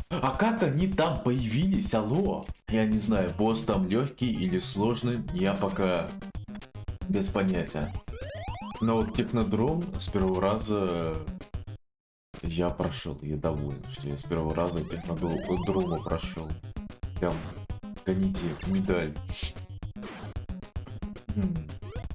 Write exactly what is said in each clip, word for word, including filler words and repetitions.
А как они там появились? Алло? Я не знаю, босс там легкий или сложный, я пока без понятия. Но вот технодром с первого раза я прошел. Я доволен, что я с первого раза технодрома прошел. Прям гоните медаль. М.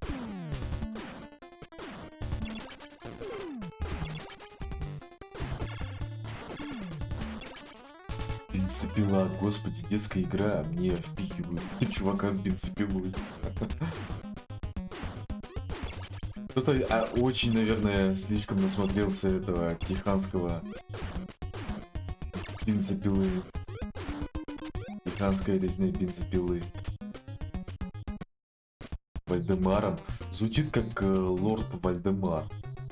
Бензопила, господи, детская игра, а мне впихивают чувака с бензопилой. Кто-то а, очень, наверное, слишком насмотрелся этого теханского бензопилы. Теханской резной бензопилы. Вальдемаром. Звучит как э, лорд Вальдемар.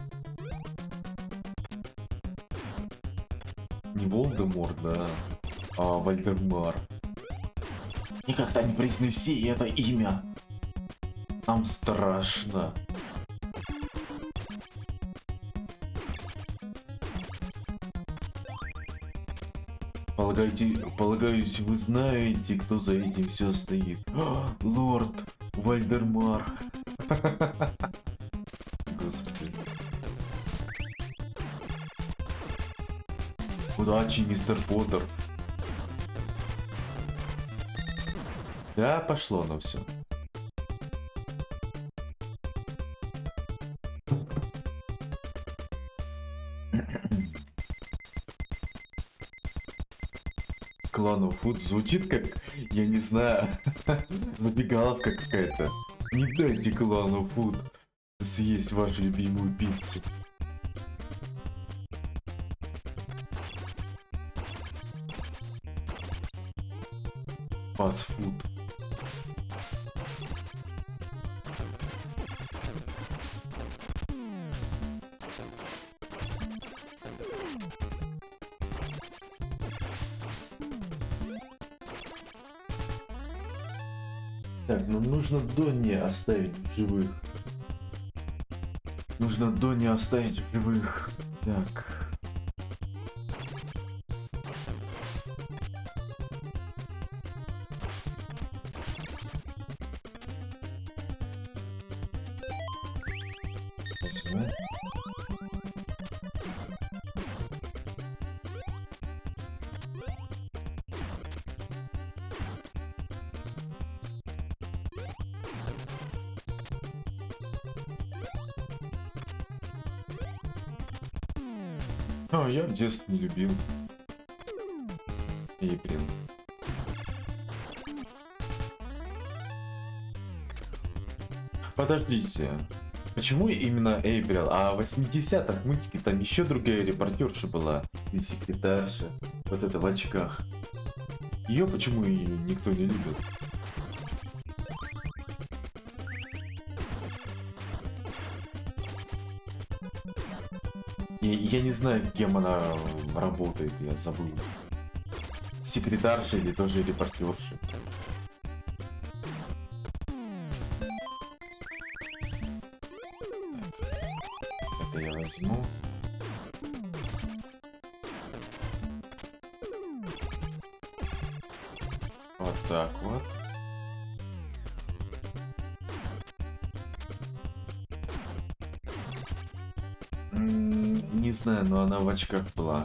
Не Волдемор, да, а Вальдемар. Никогда не произнеси это имя. Нам страшно. Полагайте, полагаюсь, вы знаете, кто за этим все стоит. А, лорд Вальдемар. Господи. Удачи, мистер Поттер. Да, пошло оно все. Клан Фуд звучит как, я не знаю, забегаловка какая-то. Не дайте клану Фуд съесть вашу любимую пиццу. Фастфуд. Так, ну нужно Донни оставить в живых. Нужно Донни оставить в живых. Так. Возьму. А, я в детстве не любил Эйприл. Подождите. Почему именно Эйприл? А в восьмидесятых мультике там еще другая репортерша была. И секретарша. Вот это в очках. Ее почему и никто не любит? Я, я не знаю, кем она работает, я забыл. Секретарша или тоже репортерша. Это я возьму. Вот так вот. Не знаю, но она в очках была.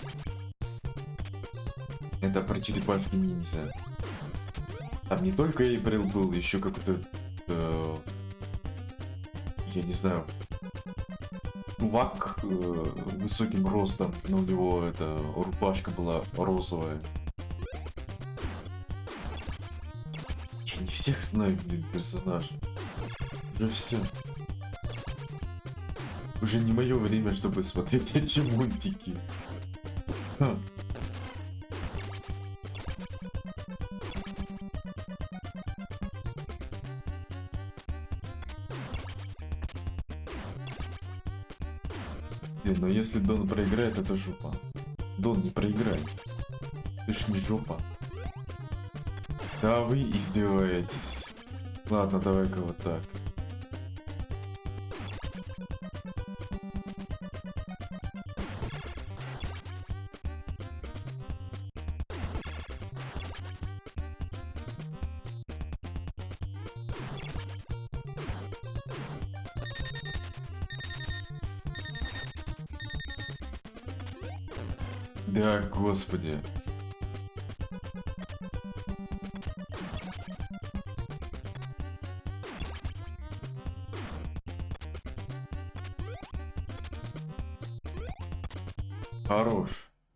Это про черепашки ниндзя. Там не только Эйприл был, еще какой-то... Э, я не знаю... Чувак э, высоким ростом, но у него эта рубашка была розовая. Я не всех знаю, блин, персонажей. Уже все. Уже не мое время, чтобы смотреть эти мультики. Ха. Не, но если Дон проиграет, это жопа. Дон, не проиграй. Ты ж не жопа. Да вы издеваетесь. Ладно, давай-ка вот так. Да, господи. Хорош.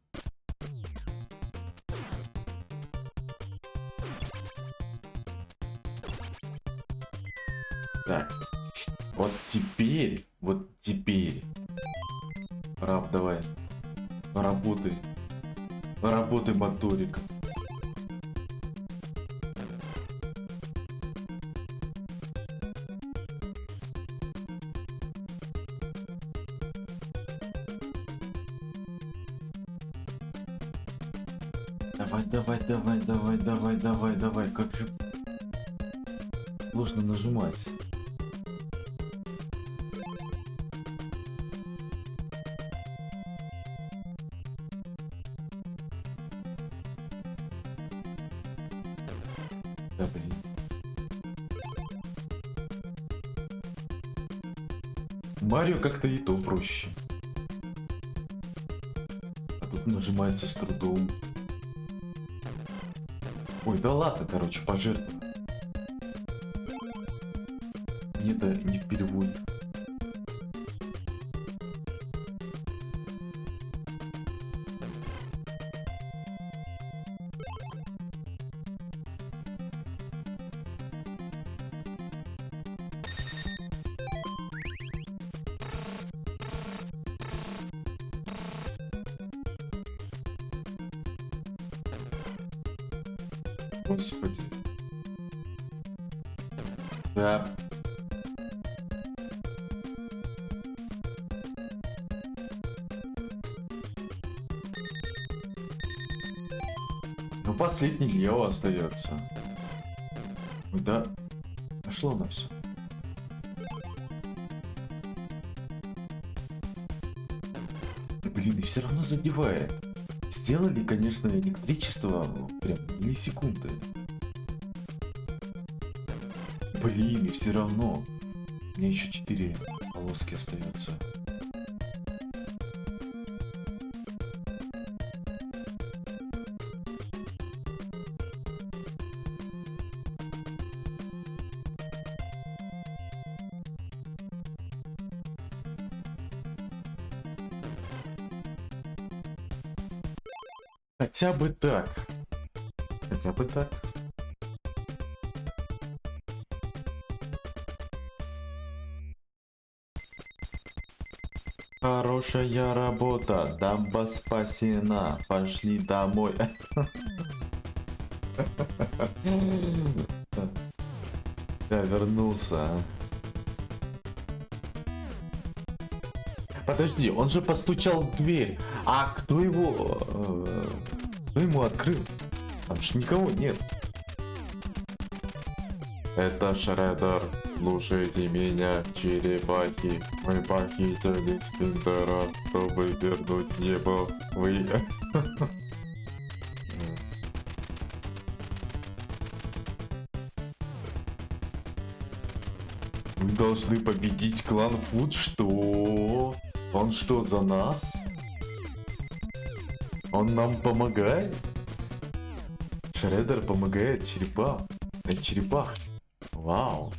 Так. Вот теперь, вот теперь. Раб, давай. Работай. Работай моториком. Давай, давай, давай, давай, давай, давай, давай. Как же сложно нажимать. Да, блин. Марио как-то и то проще. А тут нажимается с трудом. Ой, да ладно, короче, пожертвую. Мне-то не впервой. Господи. Да. Ну, последний Лео остается. Ой, да. Пошло на все. Блин, и все равно задевает. Сделали, конечно, электричество прям миллисекунды. Блин, и все равно. У меня еще четыре полоски остается. Хотя бы так. Хотя бы так. Хорошая работа. Дамба спасена. Пошли домой. Я вернулся. Подожди, он же постучал в дверь. А кто его... э, кто ему открыл? Там же никого нет. Это Шреддер. Слушайте меня, черепахи. Мы похитили Спинтера, чтобы вернуть его. Вы... Мы должны победить клан Фуд. Что? Он что, за нас? Он нам помогает? Шреддер помогает черепах. Э, черепах. Вау.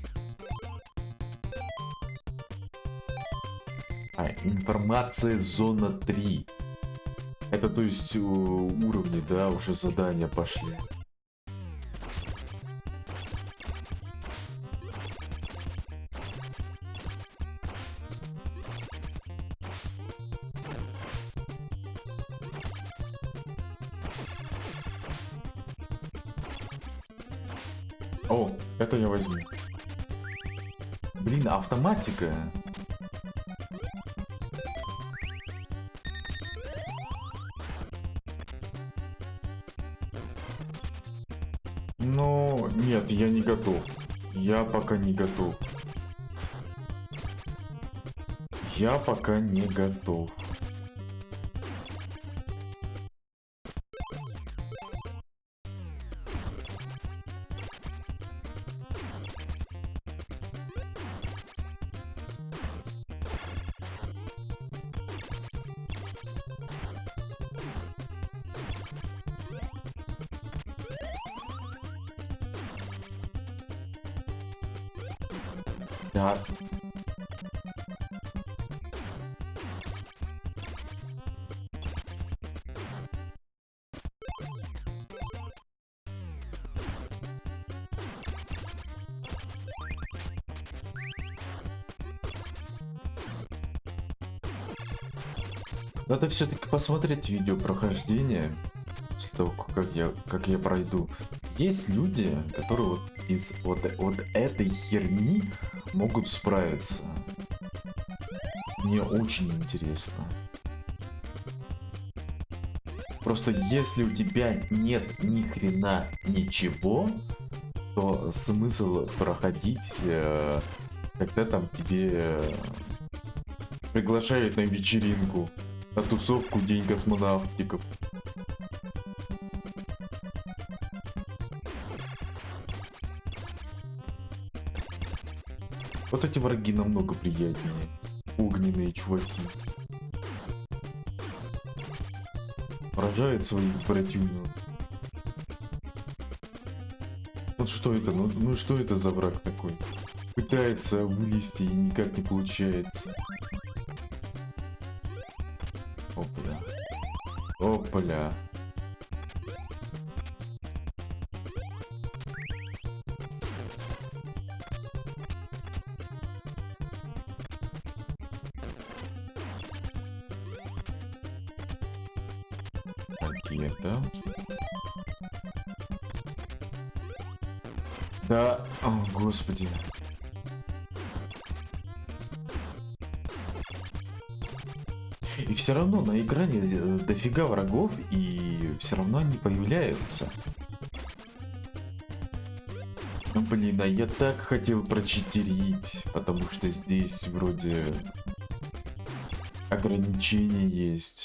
А, информация зона три. Это то есть уровни, да, уже задания пошли. О, это я возьму. Блин, автоматика. Но нет, я не готов. Я пока не готов. Я пока не готов. Да. Надо все-таки посмотреть видео прохождения после того, как я, как я пройду. Есть люди, которые вот из вот, вот этой херни могут справиться. Мне очень интересно. Просто если у тебя нет ни хрена ничего, то смысл проходить, э, когда там тебе э, приглашают на вечеринку, на тусовку День космонавтиков. Вот эти враги намного приятнее. Огненные чуваки. Поражает своих братюнов. Вот что это? Ну, ну что это за враг такой? Пытается вылезти и никак не получается. Опля. Опля. Ракета. Да, о, господи. И все равно на экране дофига врагов, и все равно они появляются. Ну, блин, а я так хотел прочитерить, потому что здесь вроде ограничения есть.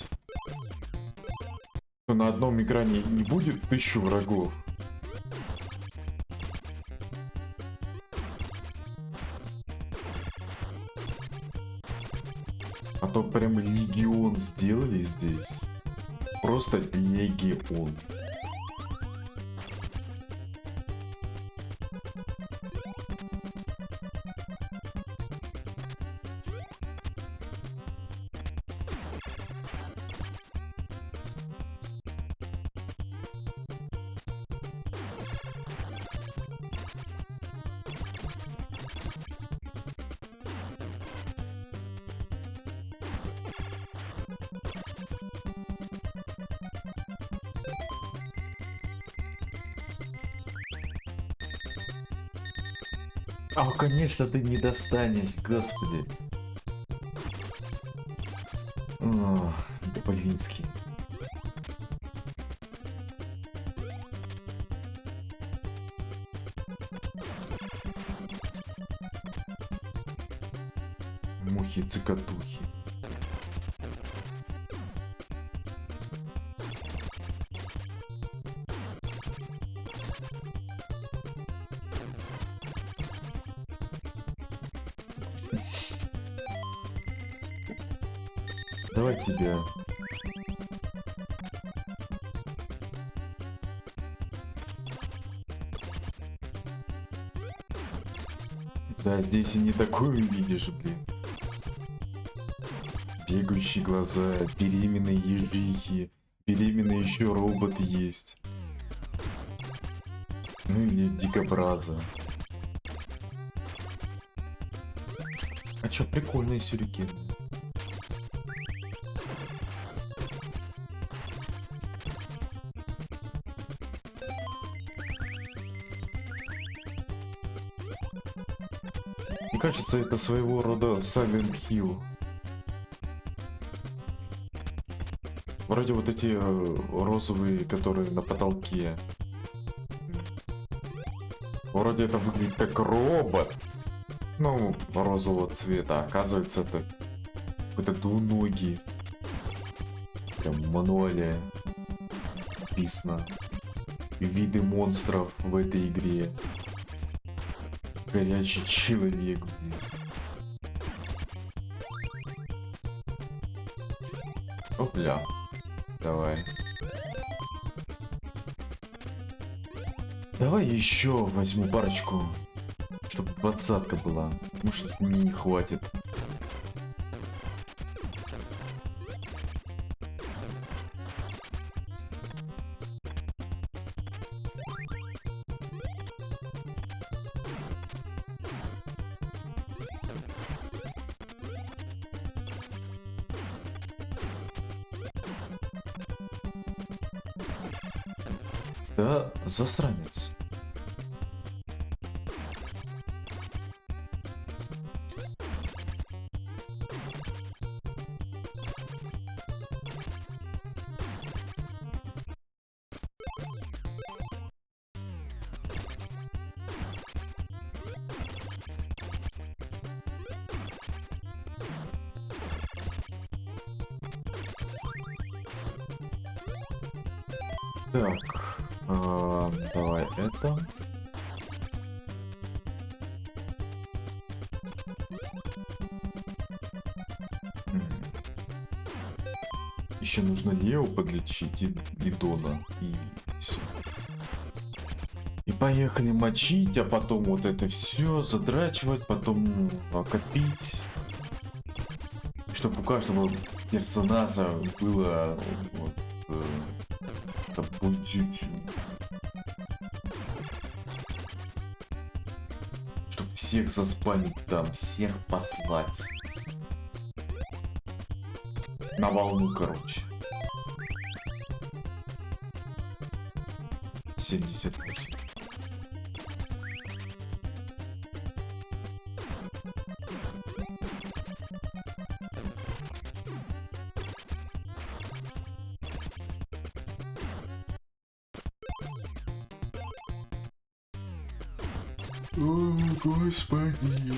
Что на одном экране не будет тысячу врагов. А то прям легион сделали здесь. Просто легион. А, конечно, ты не достанешь, господи. О, Блинский. Мухи-цикатухи. Давай тебя. Да, здесь и не такое увидишь, блин. Бегающие глаза, беременные ежихи, беременные еще роботы есть. Ну или дикобраза. А чё, прикольные сюрикены. Мне кажется, это своего рода Silent Hill. Вроде вот эти э, розовые, которые на потолке. Вроде это выглядит как робот. Ну, розового цвета. Оказывается, это какой-то двуногий. Прям мануалия. Написано. Виды монстров в этой игре. Горячий человек, блин. Опля. Давай. Давай еще возьму парочку Чтобы двадцатка была. Может, мне не хватит. Да, засранец. Так, а, давай это. Еще нужно Лео подлечить и, и Дона. И все. И поехали мочить, а потом вот это все задрачивать, потом копить. Чтобы у каждого персонажа было вот, э, будет, чтобы всех заспамить там, всех послать. На волну, короче. семьдесят восемь. О, господи.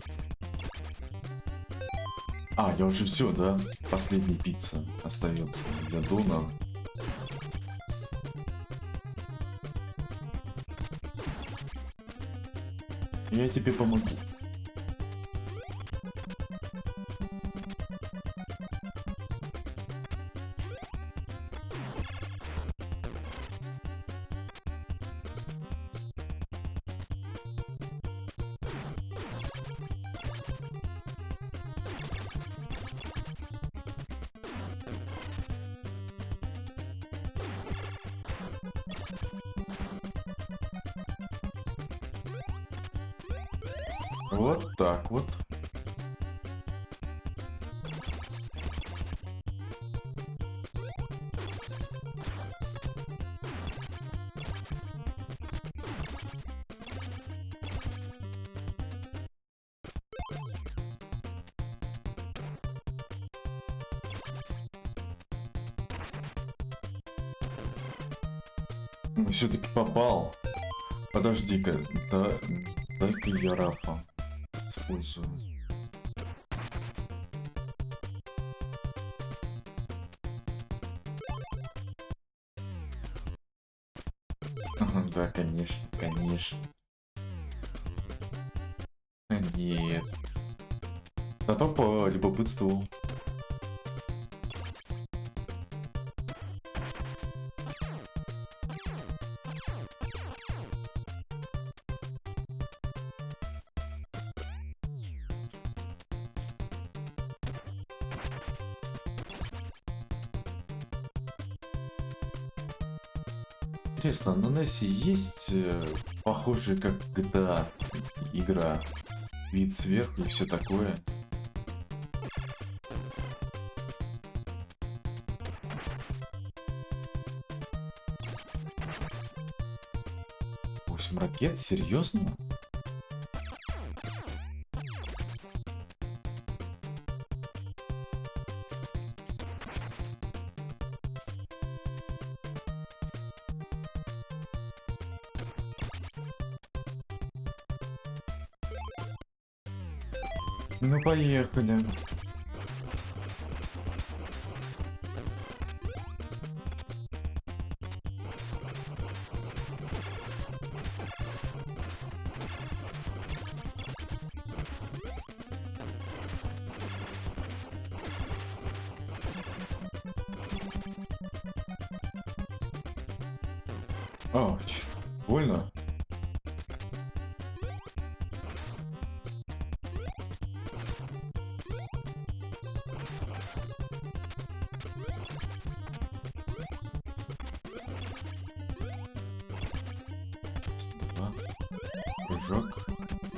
А, я уже все, да? Последняя пицца остается для Дона. Я тебе помогу. Вот так вот. Все-таки попал. Подожди-ка, да, дай-ка я Рафа использую. Да, конечно, конечно. Нет. Зато по любопытству. Интересно, на Нессе есть э, похожие как джи ти эй игра, вид сверху и все такое? восемь ракет? Серьезно? Ну поехали. Ауч, больно? прыжок.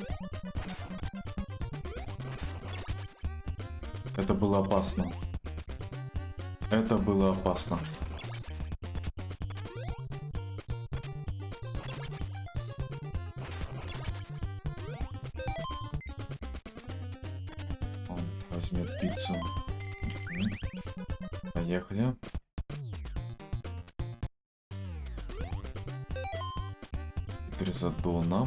Это было опасно. Это было опасно. Он возьмет пиццу. Поехали. Теперь за Дона.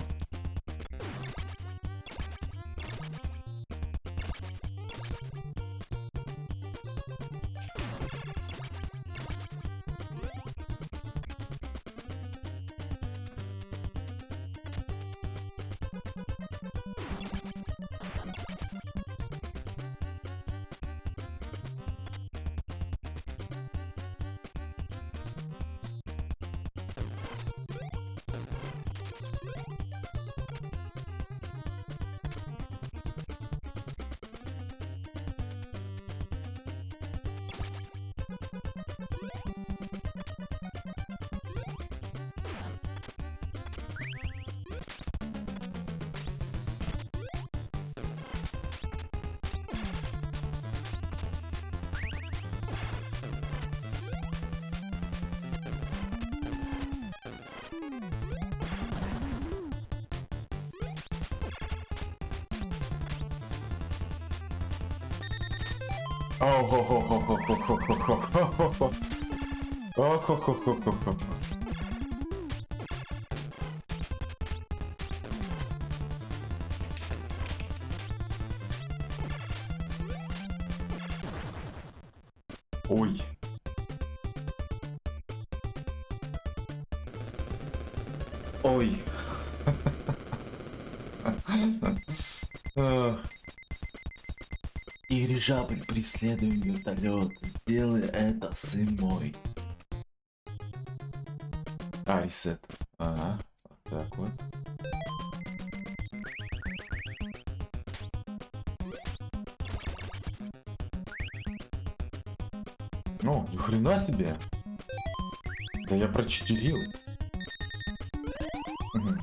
Ой. Ой. Дирижабль, преследуем вертолет. Сделай это, сын мой. А, ресет. Ага. Вот так вот. Ну, ни хрена себе. Да я прочетерил. Угу.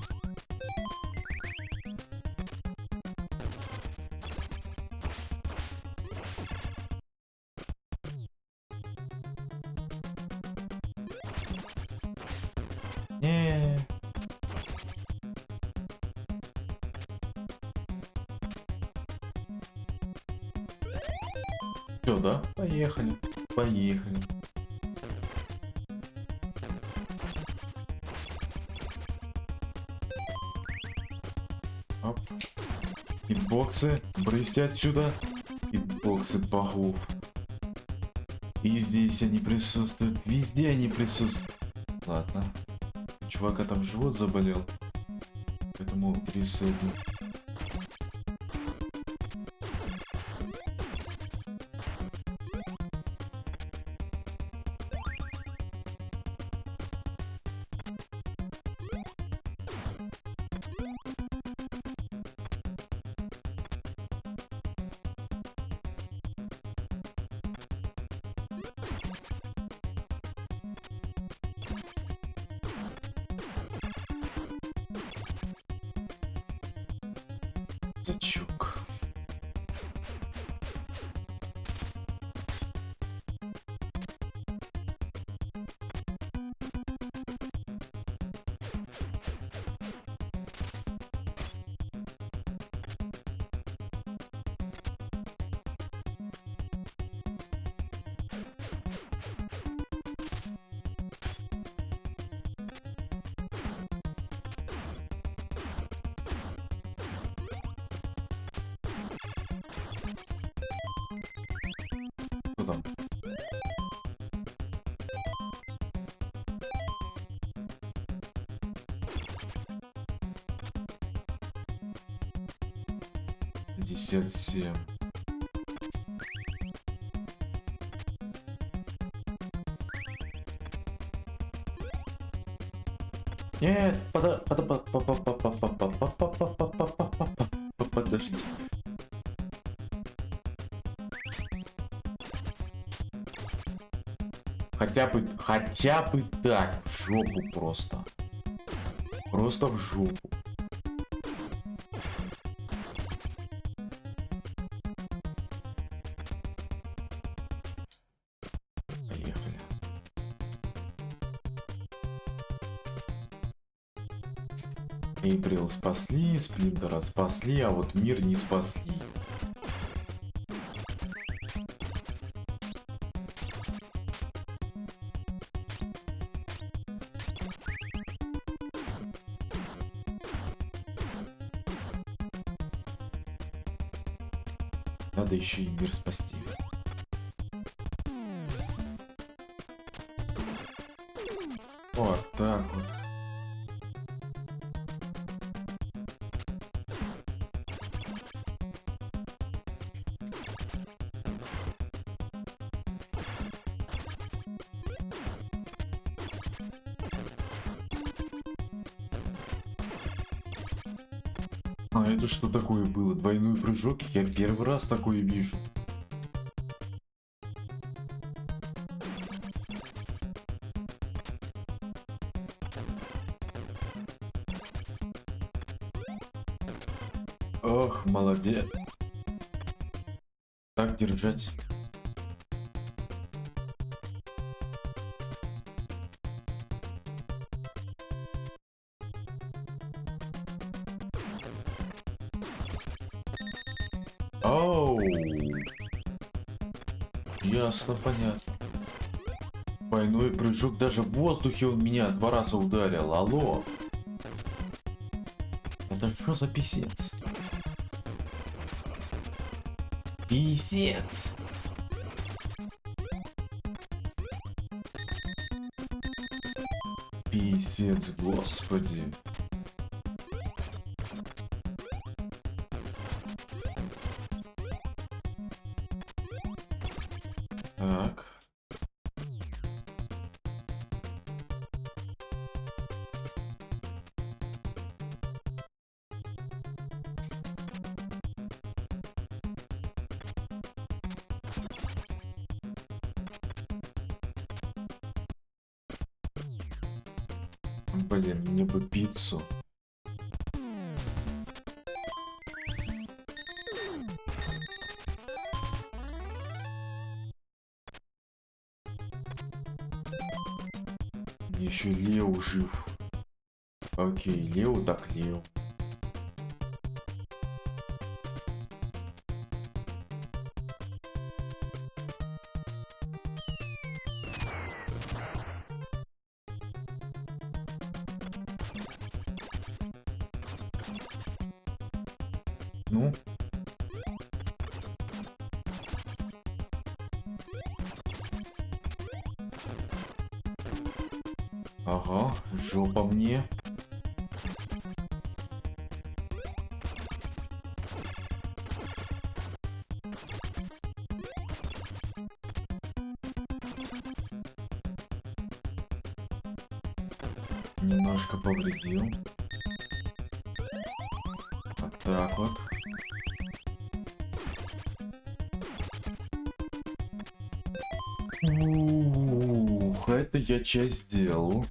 Не. Все, да? Поехали. Поехали. Оп. Хитбоксы. Брызьте отсюда. Хитбоксы богов. И здесь они присутствуют. Везде они присутствуют. Ладно. У чувака там живот заболел. Поэтому ресетну. Зачук. Куда? пятьдесят семь. Нет, пода, пода, подожди. Хотя бы, хотя бы так, в жопу просто. Просто в жопу. Эйприл спасли, Сплинтера спасли, а вот мир не спасли. Надо еще и мир спасти. Вот так вот. А это что такое было? Двойной прыжок? Я первый раз такое вижу. Ох, молодец. Так держать. Оу. Ясно, понятно. Двойной прыжок, даже в воздухе он меня два раза ударил. Алло. Это что за писец? Писец. Писец, господи. Так. Блин, мне бы пиццу. Еще Лео жив. Окей, Лео так Лео. Ну. Ага, жопа мне. Немножко повредил. Вот так вот. Ух, это я часть сделал.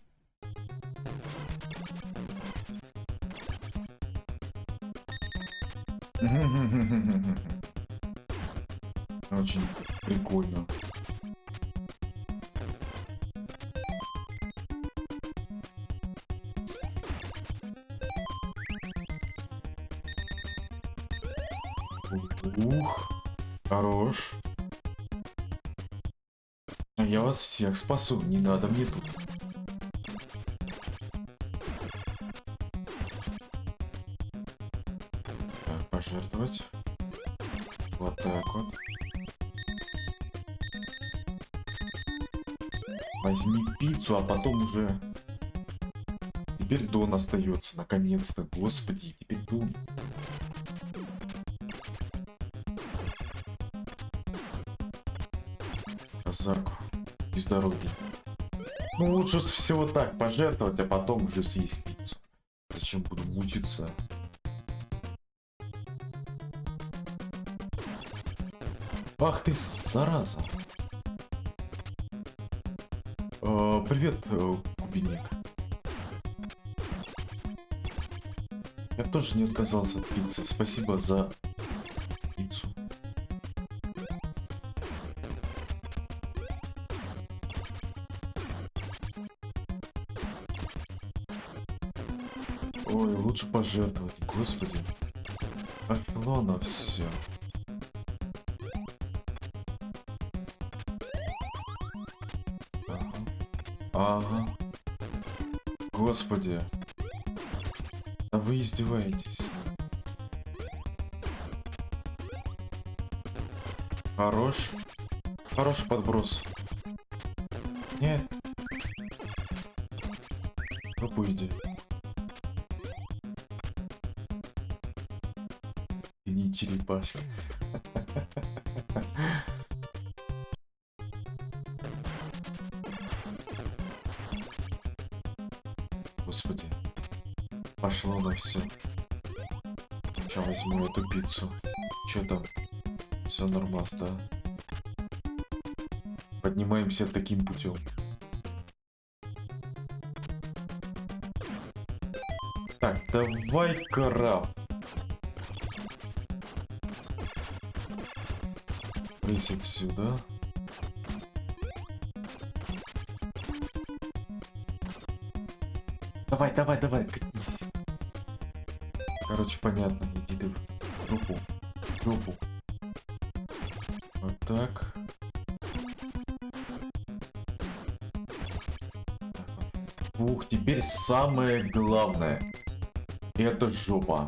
Очень прикольно. Ух, хорош. А я вас всех спасу, не надо мне тут. Так, пожертвовать. Вот так вот. Возьми пиццу, а потом уже... Теперь Дон остается, наконец-то. Господи, теперь Дон. Казаку. Без дороги. Ну, лучше всего так пожертвовать, а потом уже съесть пиццу. Зачем буду мучиться? Ах ты, зараза. Э, привет, э, Кубиник. Я тоже не отказался от пиццы. Спасибо за пиццу. Ой, лучше пожертвовать, господи. Пошло на все. Ага. Ага. Господи. Да вы издеваетесь. Хорош. Хороший подброс. Нет. Попойди. Ты не черепашка. Господи. Пошло на все. Сейчас возьму эту пиццу. Че там? Все нормас, да? Поднимаемся таким путем. Так, давай-ка раб. Присек сюда. Давай, давай, давай, катись. Короче, понятно, иди ты в группу. В группу. Вот так. Ух, теперь самое главное. Это жопа.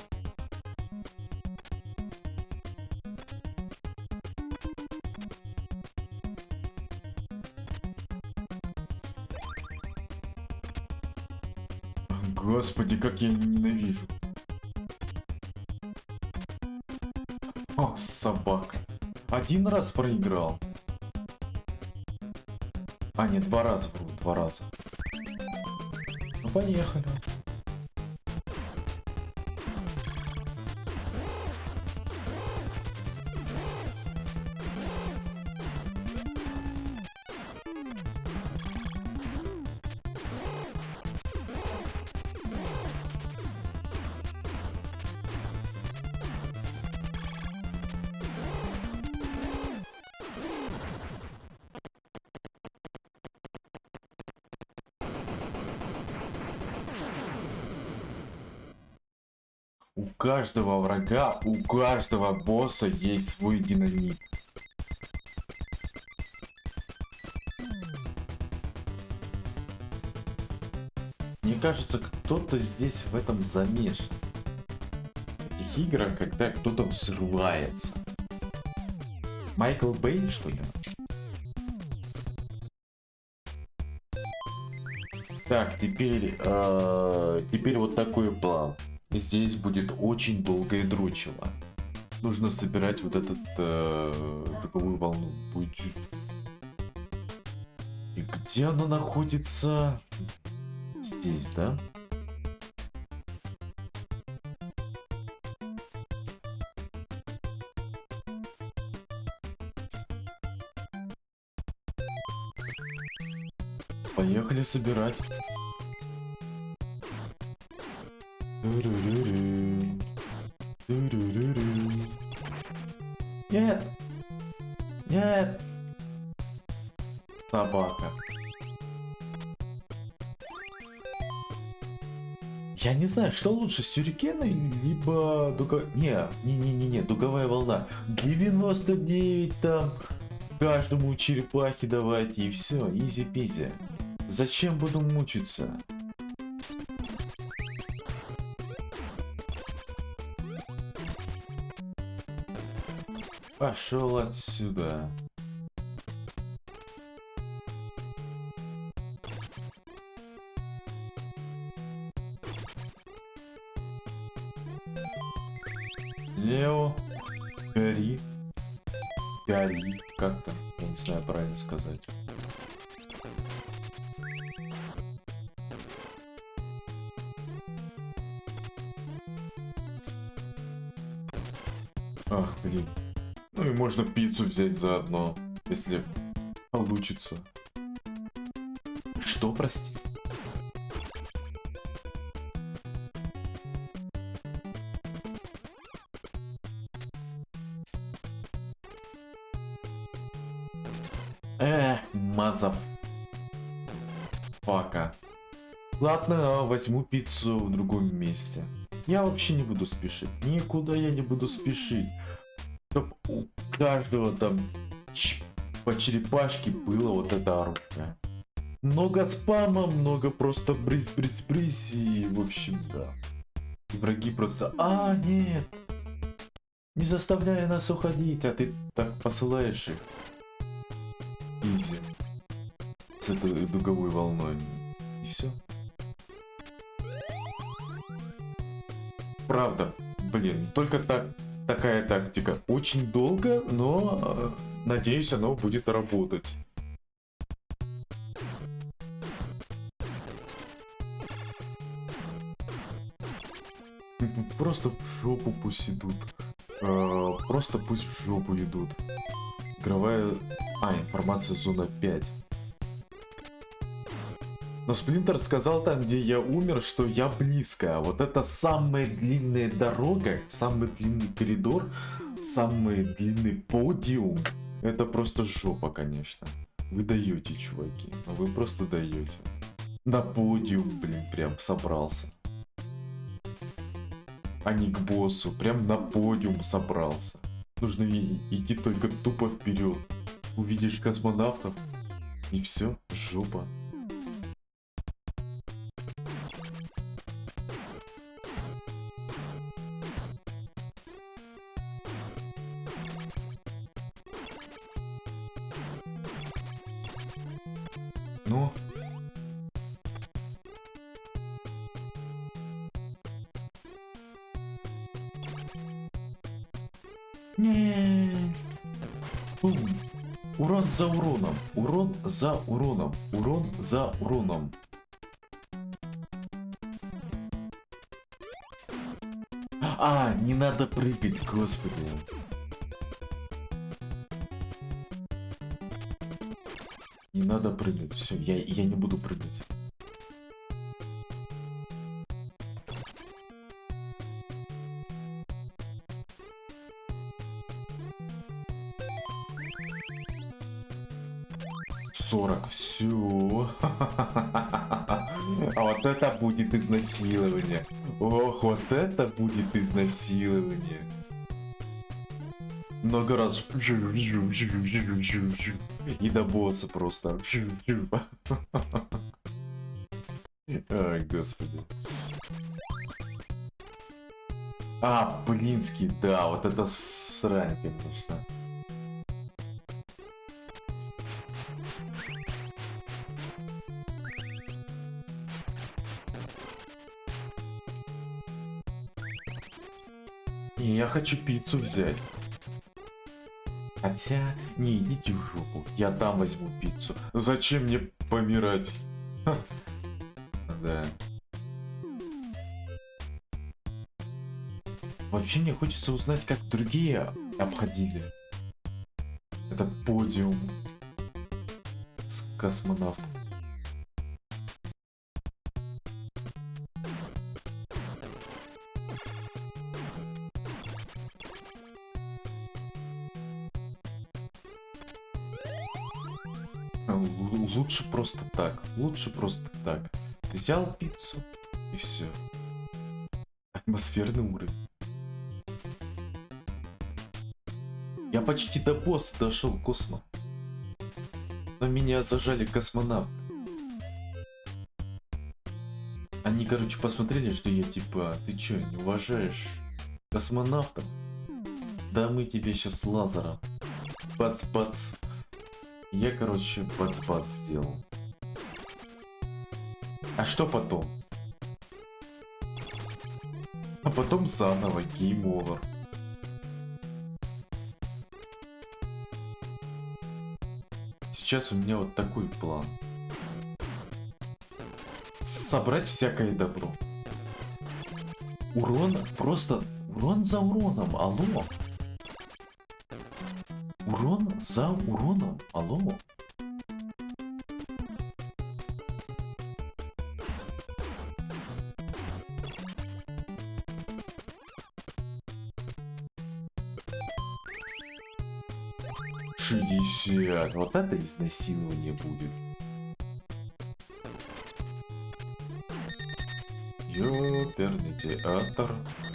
Господи, как я ненавижу. О, собака. Один раз проиграл. А, нет, два раза, вру, два раза. Ну, поехали. У каждого врага, у каждого босса есть свой динамит. Мне кажется, кто-то здесь в этом замешан. В этих играх, когда кто-то взрывается. Майкл Бэй, что ли? Так, теперь, э, теперь вот такой план. Здесь будет очень долгое дрочево. Нужно собирать вот этот э, дуговую волну. Будет... И где она находится? Здесь, да? Поехали собирать. Нет! Нет! Собака. Я не знаю, что лучше, сюрикены, либо дуга... Не, не-не-не-не, дуговая волна. девяносто девять там. Каждому черепахе давайте, и все, изи-пизи. Зачем буду мучиться? Пошел отсюда. Лео, гори, гори, как-то, я не знаю правильно сказать. Ах, блин. Ну и можно пиццу взять заодно, если получится. Что, прости? Эх, маза. Пока. Ладно, возьму пиццу в другом месте. Я вообще не буду спешить. Никуда я не буду спешить. Чтоб у каждого там по черепашке было вот это оружие. Много спама, много просто брысь-брысь-брысь. И в общем, да. И враги просто... А, нет. Не заставляй нас уходить, а ты так посылаешь их. Изи. С этой дуговой волной. И все. Правда, блин, только так, такая тактика. Очень долго, но э, надеюсь, оно будет работать. Просто в жопу пусть идут. Э, просто пусть в жопу идут. Игровая... А, информация зона пять. Но Сплинтер сказал там, где я умер, что я близко. Вот это самая длинная дорога, самый длинный коридор, самый длинный подиум. Это просто жопа, конечно. Вы даете, чуваки. Но вы просто даете. На подиум, блин, прям собрался. А не к боссу. Прям на подиум собрался. Нужно и идти только тупо вперед. Увидишь космонавтов. И все, жопа. Ну. Не. Бум. Урон за уроном. Урон за уроном. Урон за уроном. А, не надо прыгать, господи. Не надо прыгать. Все, я, я не буду прыгать. сорок, все. А вот это будет изнасилование. Ох, вот это будет изнасилование. Много раз. И до босса просто. Ай, господи. А, блинский, да, вот это срань, конечно. Не, я хочу пиццу взять. Хотя, не идите в жопу, я там возьму пиццу. Зачем мне помирать? Ха. Да. Вообще мне хочется узнать, как другие обходили этот подиум с космонавтом. Лучше просто так. Лучше просто так. Взял пиццу и все. Атмосферный уровень. Я почти до босса дошел, Космо. Но меня зажали космонавты. Они, короче, посмотрели, что я типа, ты чё, не уважаешь космонавтов? Да мы тебе сейчас лазером. Бац-бац. Я, короче, бац-бац сделал. А что потом? А потом заново гейм овер. Сейчас у меня вот такой план. Собрать всякое добро. Урон, просто урон за уроном, алло. Урон за уроном, алло. шестьдесят. Вот это изнасилование будет. Ёперный театр.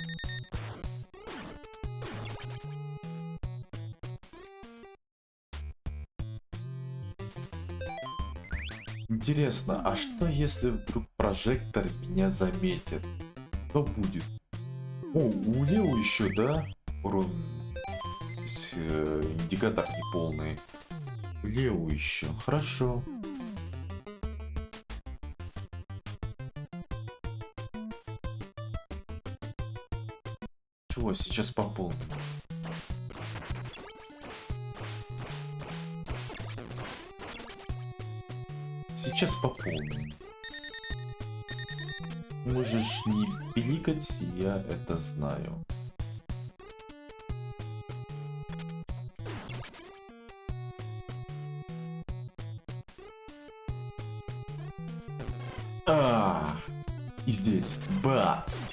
Интересно, а что если вдруг прожектор меня заметит? Что будет? О, у Лео еще, да? Урон. Э, индикатор не полный. У Лео еще. Хорошо. Чего, сейчас пополним. Сейчас пополним. Можешь не пиликать, я это знаю. А, и здесь бац.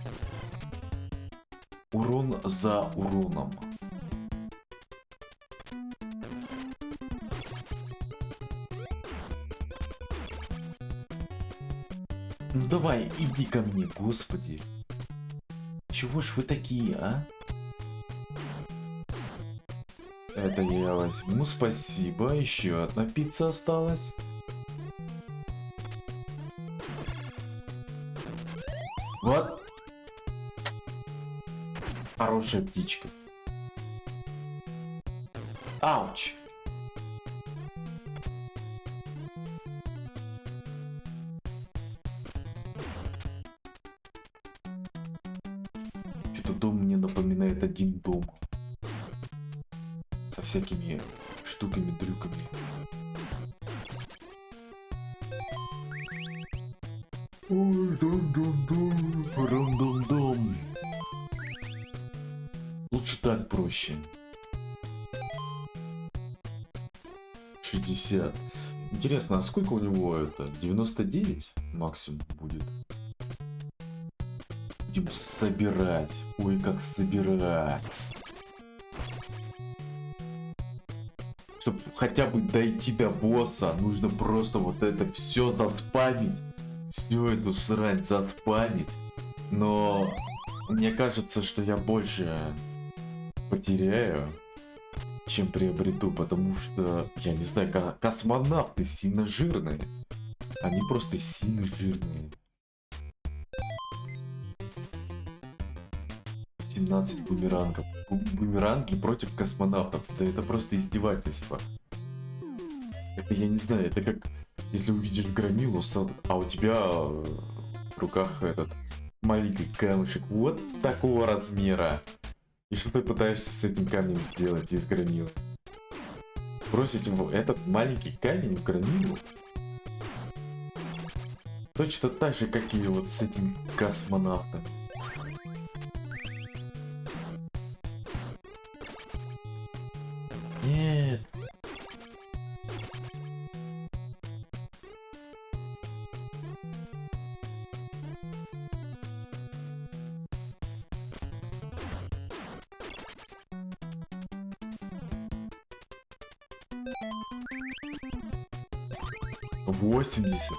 Урон за уроном. Ну давай, иди ко мне, господи. Чего ж вы такие, а? Это я возьму, спасибо. Еще одна пицца осталась. Вот. Хорошая птичка. Ауч. Что-то дом мне напоминает один дом. Со всякими штуками-дрюками. Ой, дом-дом-дом. Ром-дом-дом. Лучше так проще. шестьдесят. Интересно, а сколько у него это? девяносто девять максимум будет. Будем собирать. Ой, как собирать. Чтобы хотя бы дойти до босса, нужно просто вот это все заспамить. Всю эту срань заспамить. Но мне кажется, что я больше потеряю, чем приобрету, потому что, я не знаю, ко космонавты сильно жирные. Они просто сильно жирные. семнадцать бумерангов. Бумеранги против космонавтов. Да это просто издевательство. Это, я не знаю, это как если увидишь громилу, а у тебя в руках этот маленький камушек вот такого размера. И что ты пытаешься с этим камнем сделать из громилы? Бросить его, этот маленький камень в громилу? Точно так же, как и вот с этим космонавтом. Нет. восемьдесят.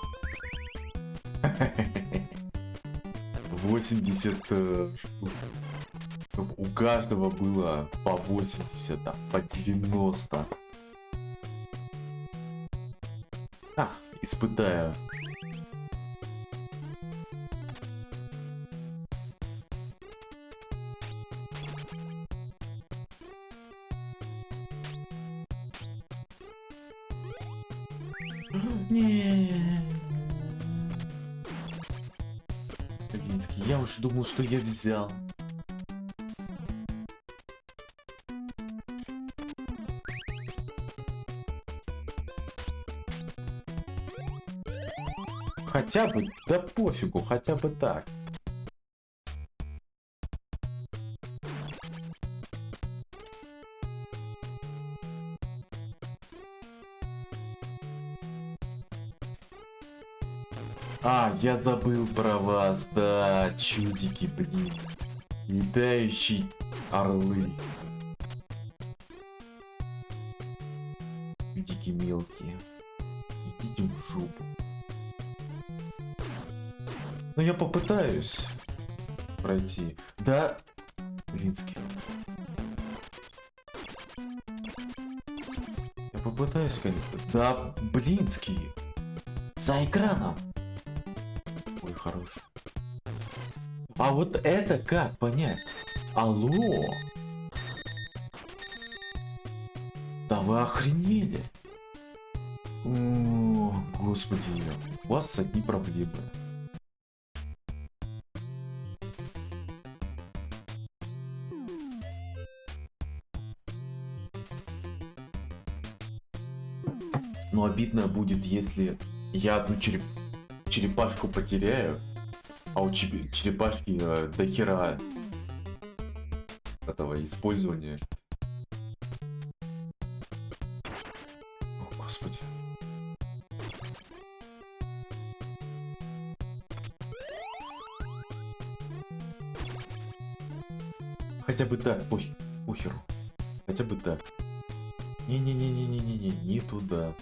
восемьдесят э, штук. Чтобы у каждого было по восемьдесят, а по девяносто. А, испытаю. Не. Одинский, я уж думал, что я взял. Хотя бы, да пофигу, хотя бы так. А, я забыл про вас, да, чудики, блин. Летающие орлы. Чудики мелкие. Идите в жопу. Но я попытаюсь пройти. Да, блинский. Я попытаюсь, конечно. Да, блинский. За экраном. Ой, хорош. А вот это как понять? Алло. Да вы охренели. О, господи, у вас одни проблемы. Но обидно будет, если я одну череп... черепашку потеряю, а у череп... черепашки э, до хера этого использования. О, господи. Хотя бы так, ой, похеру. Хотя бы так. Не-не-не-не-не-не-не, не туда.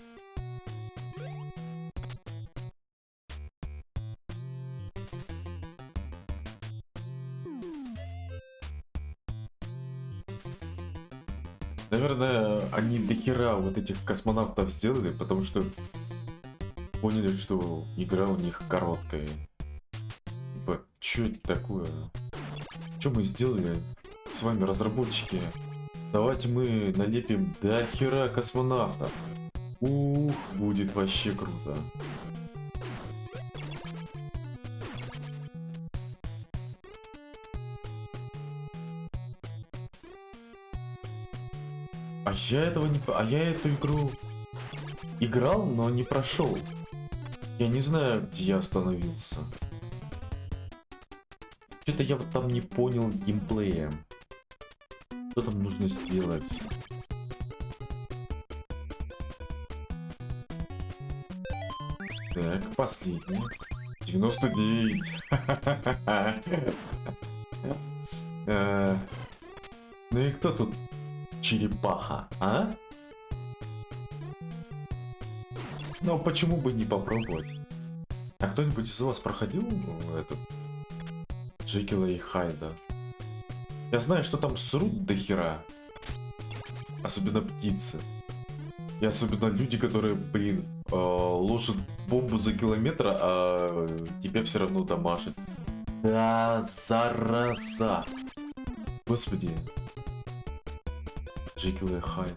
Наверное, они до хера вот этих космонавтов сделали, потому что поняли, что игра у них короткая. Типа, что это такое? Что мы сделали с вами, разработчики? Давайте мы налепим до хера космонавтов. Ух, будет вообще круто. А я этого не... А я эту игру играл, но не прошел. Я не знаю, где я остановился. Что-то я вот там не понял геймплея. Что там нужно сделать? Так, последний. девяносто девять. Ну и кто тут черепаха, а? Ну почему бы не попробовать? А кто-нибудь из вас проходил этот Джекила и Хайда? Я знаю, что там срут до хера. Особенно птицы. И особенно люди, которые, блин, э, ложат бомбу за километр, а тебя все равно дамажат. Да, зараза. Господи. Джекил и Хайд.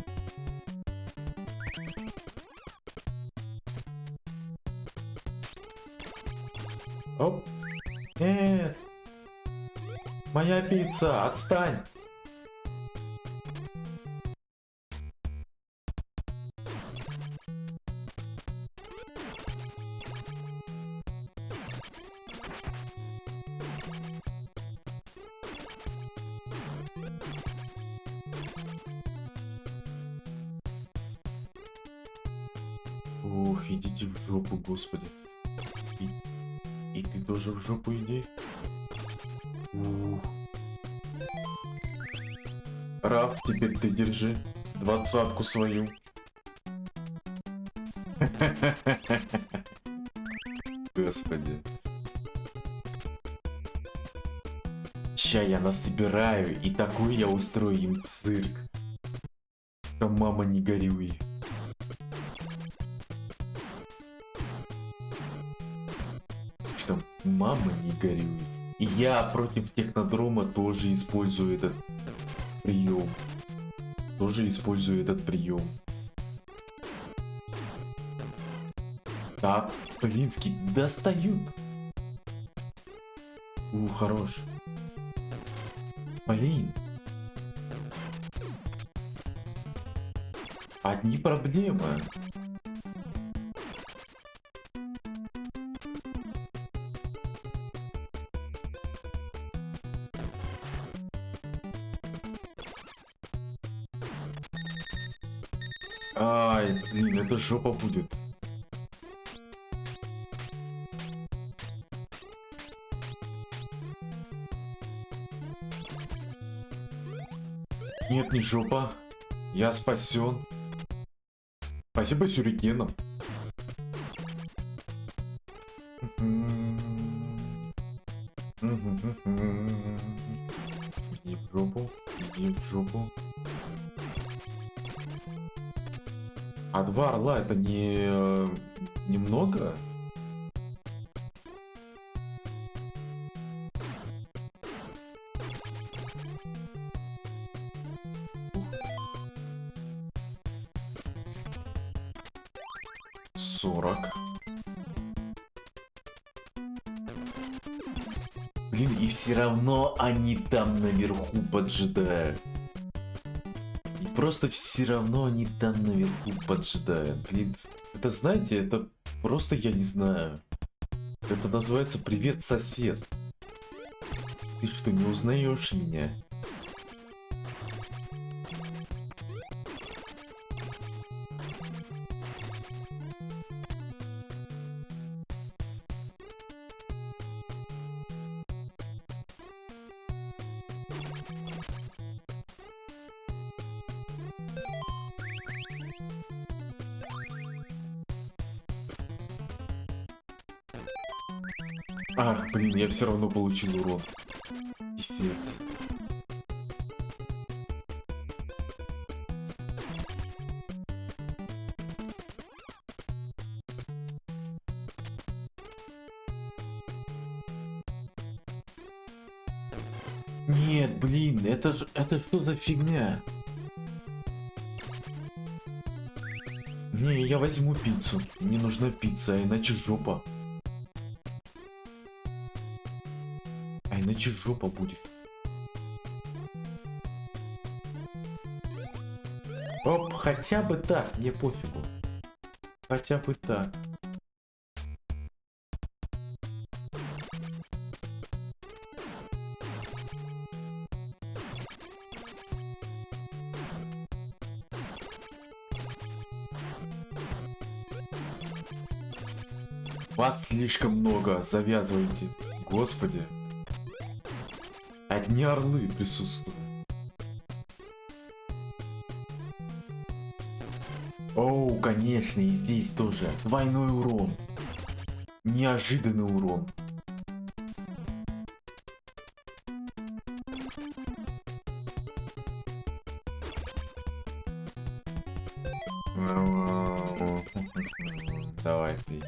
Оп. Нет. Моя пицца, отстань. Ух, идите в жопу, господи. И, и ты тоже в жопу иди. Ух. Раф, теперь ты держи двадцатку свою. Господи. Ща я насобираю, и такой я устрою им цирк. Да мама, не горюй. Что, мама, не горюй. И я против технодрома тоже использую этот прием. Тоже использую этот прием. Да, блинский, достают. У, хорош. Блин. Одни проблемы. Ай, блин, это жопа будет. Нет, не жопа. Я спасен. Спасибо сюрикенам. Иди в жопу, иди в жопу. А два орла это не немного? сорок. Блин, и все равно они там наверху поджидают. И просто все равно они там наверху поджидают. Блин, это знаете, это просто я не знаю. Это называется привет, сосед. Ты что, не узнаешь меня? Ах, блин, я все равно получил урон. Писец. Нет, блин, это ж- это что за фигня? Не, я возьму пиццу. Мне нужна пицца, а иначе жопа. А иначе жопа будет. Оп, хотя бы так, мне пофигу. Хотя бы так. Вас слишком много, завязывайте. Господи. Одни орлы присутствуют. Оу, конечно, и здесь тоже. Двойной урон. Неожиданный урон. Давай, пей.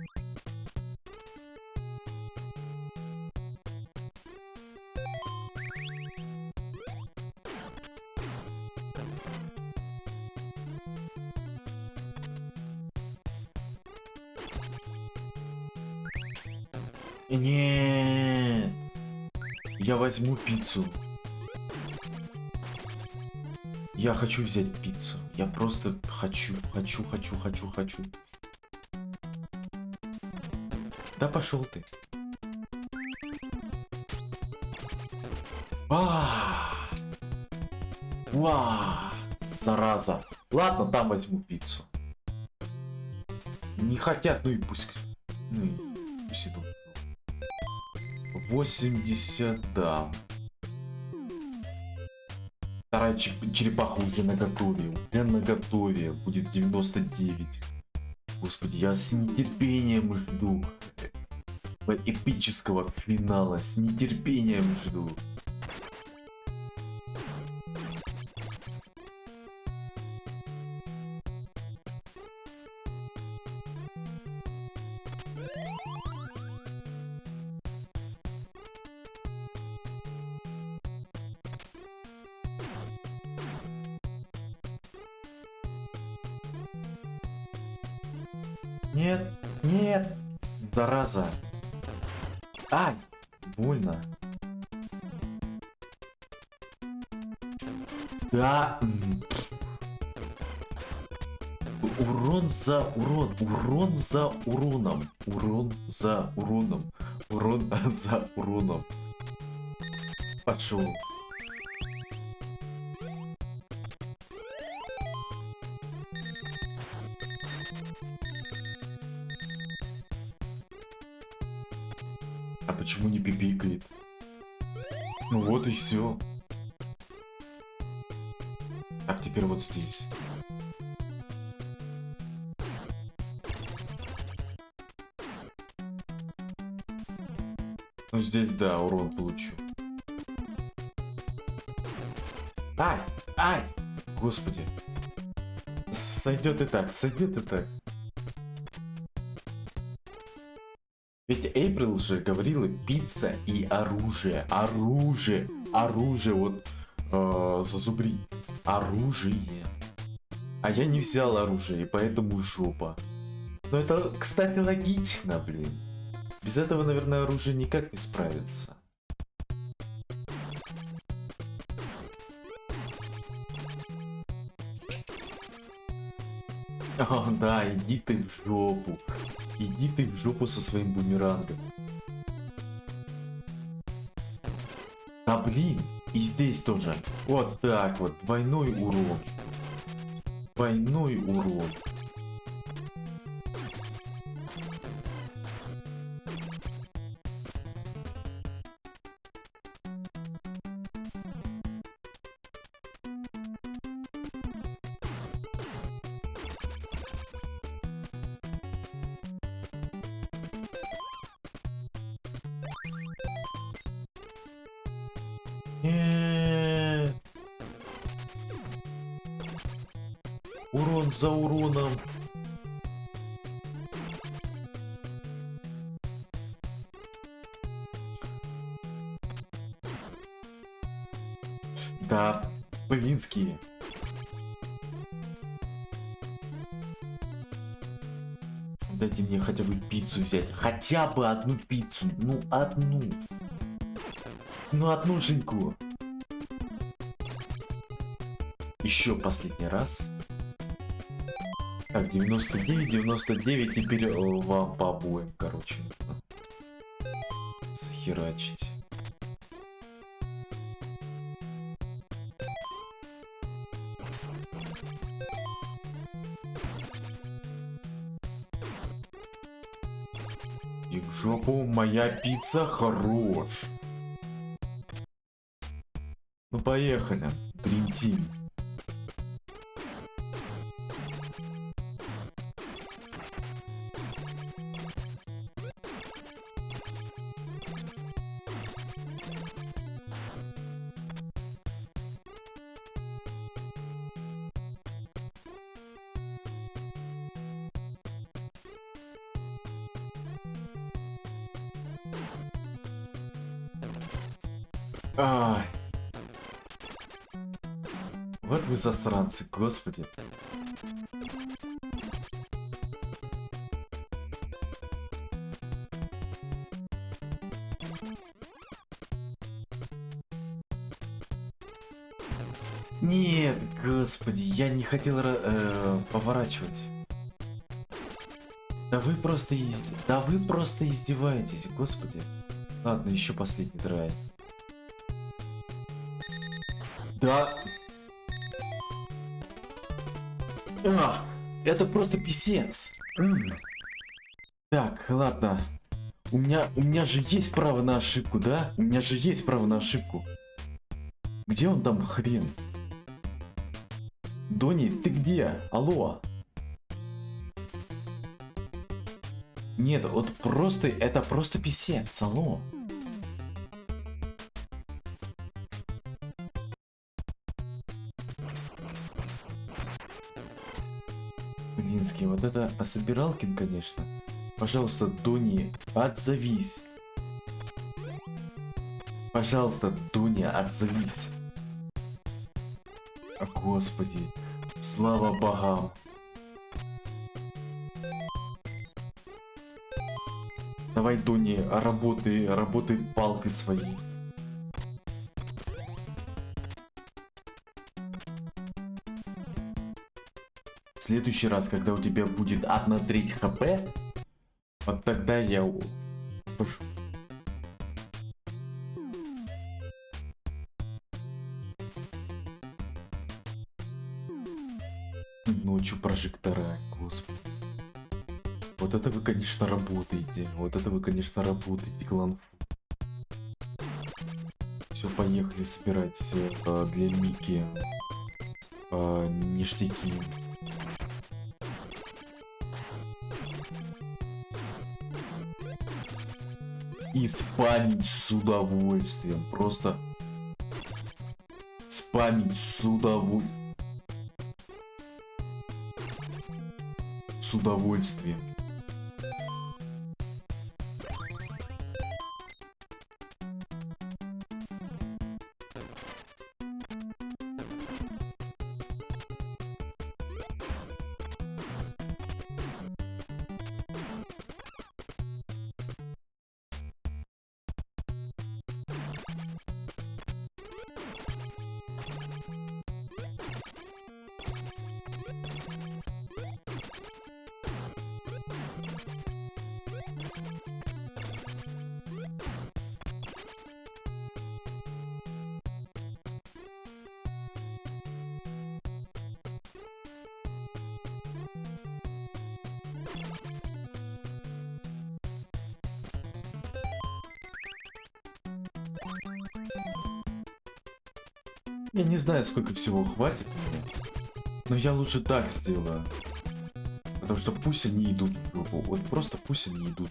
Нет, я возьму пиццу. Я хочу взять пиццу. Я просто хочу, хочу, хочу, хочу, хочу. Да пошел ты. А, ва, зараза. Ладно, там возьму пиццу. Не хотят, ну и пусть. Ну и пусть идут. восемьдесят, да. Вторая черепаха уже наготове. Уже наготове. Будет девяносто девять. Господи, я с нетерпением жду эпического финала. С нетерпением жду. Нет, нет, зараза. Ай, больно. Да. Урон за урон, урон за уроном, урон за уроном, урон за уроном. Пошел. А почему не пипикает? Ну вот и все. Так, теперь вот здесь. Ну здесь, да, урон получу. Ай! Ай! Господи. Сойдет и так, сойдет и так. Ведь Эйприл же говорила пицца и оружие. Оружие. Оружие. Вот э, зазубри. Оружие. А я не взял оружие, и поэтому жопа. Но это, кстати, логично, блин. Без этого, наверное, оружие никак не справится. О, да, иди ты в жопу. Иди ты в жопу со своим бумерангом. Да блин, и здесь тоже. Вот так вот, двойной урон. Двойной урон. Нет. Урон за уроном. Да, блинские. Дайте мне хотя бы пиццу взять. Хотя бы одну пиццу. Ну, одну. Ну, одну Женьку. Еще последний раз. Так, девяносто девять, девяносто девять. Теперь вам по обоим, короче. Захерачить. И в жопу, моя пицца хорош. Ну поехали, Dream Team. Ай. Вот вы засранцы, господи. Нет, господи, я не хотел э, поворачивать. Да вы просто из... Да вы просто издеваетесь, господи. Ладно, еще последний драйв. Да. А, это просто писец. М. Так, ладно. У меня, у меня же есть право на ошибку, да? У меня же есть право на ошибку. Где он там, хрен? Донни, ты где? Алло. Нет, вот просто, это просто писец, алло. Блинский, вот это Асобиралкин, конечно. Пожалуйста, Донни, отзовись. Пожалуйста, Донни, отзовись. О, господи, слава богам. Давай, Донни, работай, работай палкой своей. В следующий раз, когда у тебя будет одна треть хп, вот тогда я... Пушу. Ночью прожектора, господи. Вот это вы, конечно, работаете. Вот это вы, конечно, работаете, клан. Все, поехали собирать э, для Мики э, ништяки. и спамить с удовольствием. Просто спамить с удовольствием. С удовольствием. Я не знаю, сколько всего хватит мне, но я лучше так сделаю. Потому что пусть они идут в жопу. Вот просто пусть они идут.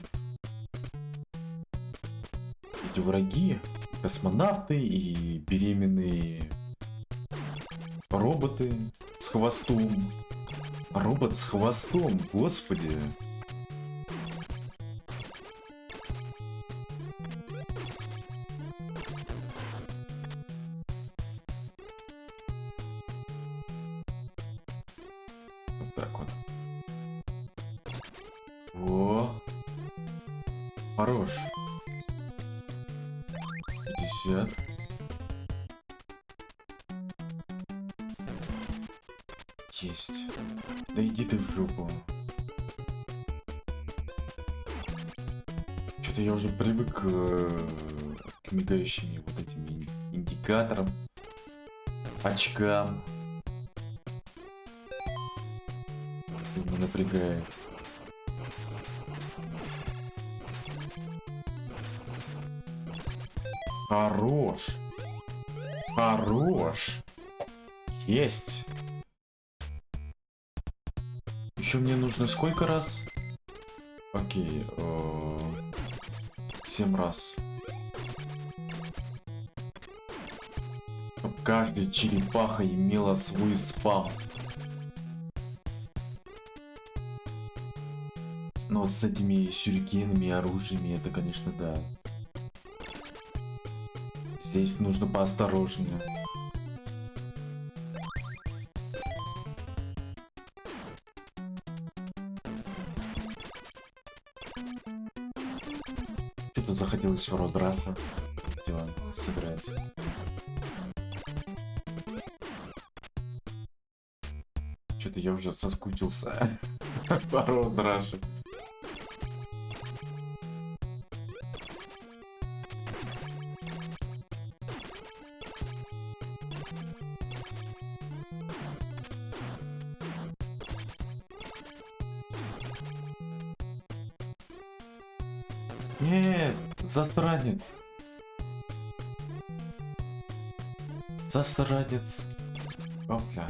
Эти враги, космонавты и беременные роботы с хвостом. Робот с хвостом, господи. Хорош. пятьдесят. Есть. Да иди ты в жопу. Что-то я уже привык к, к мигающим вот этим индикаторам, очкам. Это меня напрягает. Хорош. Хорош. Есть. Еще мне нужно сколько раз? Окей. Семь раз. Чтоб каждая черепаха имела свой спам. Но вот с этими сюрикенами и оружиями это, конечно, да. Здесь нужно поосторожнее. Что-то захотелось в Родрафа сыграть. Что-то я уже соскучился по Родрафу. Нет, засранец. Засранец. Опля.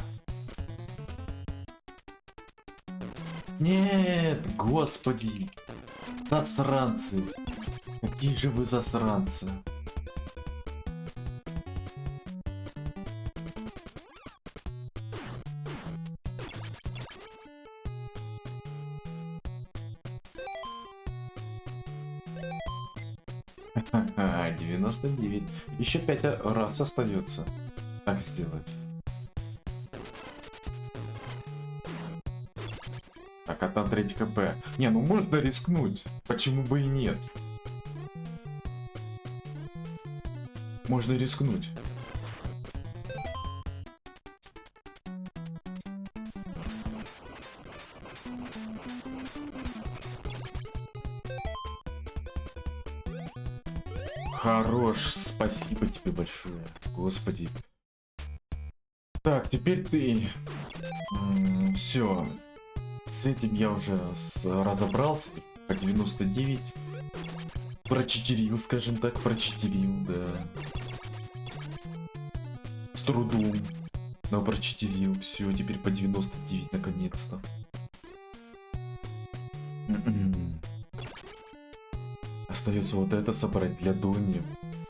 Нет, господи. Засранцы. Какие же вы засранцы. девяносто девять. Еще пять раз остается так сделать. Так, а там третий КП. Не, ну можно рискнуть. Почему бы и нет? Можно рискнуть. Хорош, спасибо тебе большое. Господи. Так, теперь ты. Все. С этим я уже с... разобрался. По девяносто девять. Прочитерил, скажем так, прочитерил, да. С трудом. Но прочитерил. Все, теперь по девяносто девять наконец-то. Остается вот это собрать для Дуни.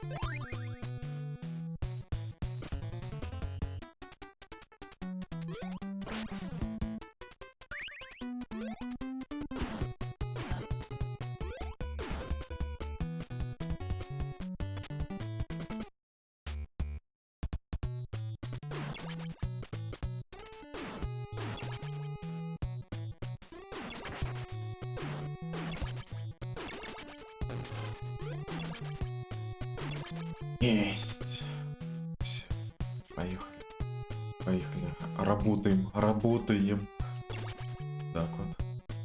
Есть. Все. Поехали. Поехали. Работаем. Работаем. Так вот.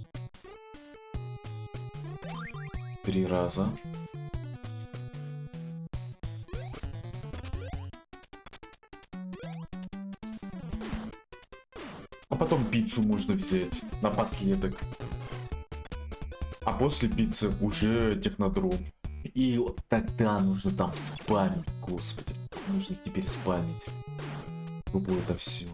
Три раза. А потом пиццу можно взять напоследок. А после пиццы уже технодром. И тогда нужно там спамить, господи. Нужно теперь спамить. Чтобы это все.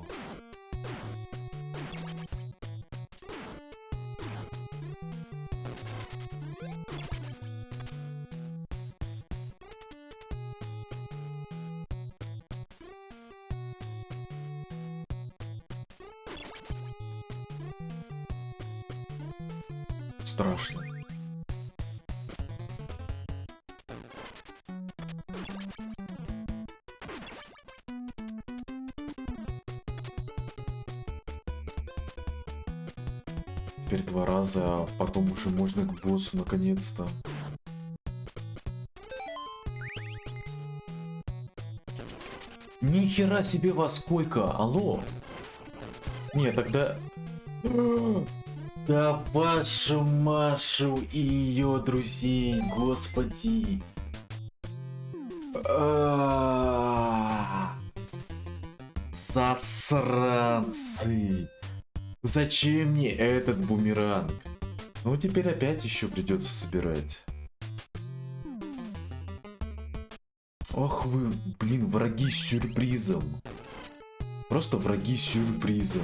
Страшно. Теперь два раза, а потом уже можно к боссу наконец-то. Ни хера себе во сколько, алло. Не, тогда... Да вашу Машу и ее друзей, господи. Засранцы. Зачем мне этот бумеранг? Ну теперь опять еще придется собирать. Ох вы, блин, враги с сюрпризом. Просто враги с сюрпризом.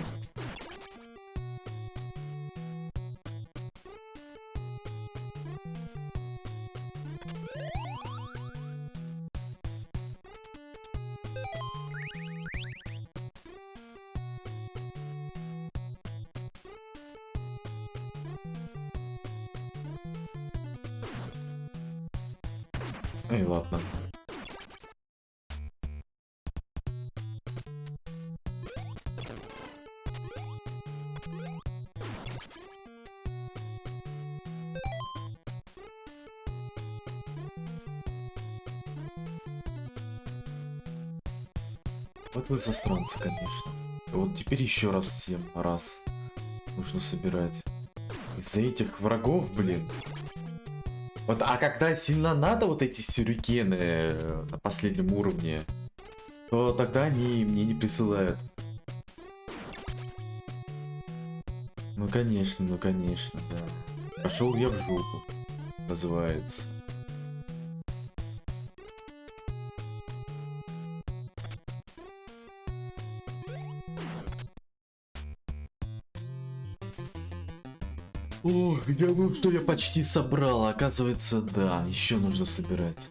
Эй, ладно. Вот вы засранцы, конечно. Вот теперь еще раз всем раз нужно собирать. Из-за этих врагов, блин. Вот, а когда сильно надо вот эти сюрикены на последнем уровне, то тогда они мне не присылают. Ну конечно, ну конечно, да. Пошел я в жопу, называется. О, я думал, что я почти собрал, а оказывается, да, еще нужно собирать.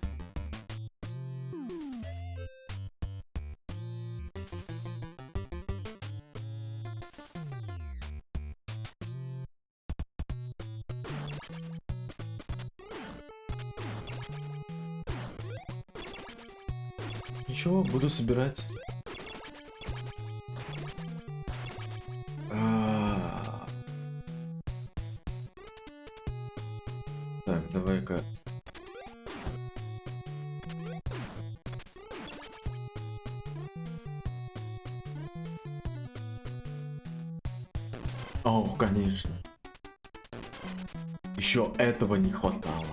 Ничего, буду собирать. Так, давай-ка. О, конечно. Еще этого не хватало.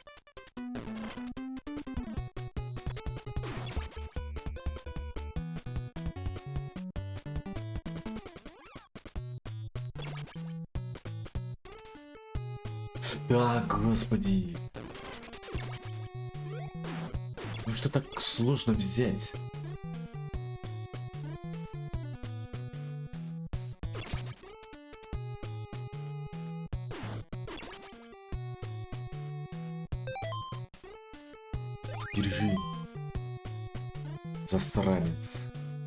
Да, господи. Ну что так сложно взять? держи. Засранец.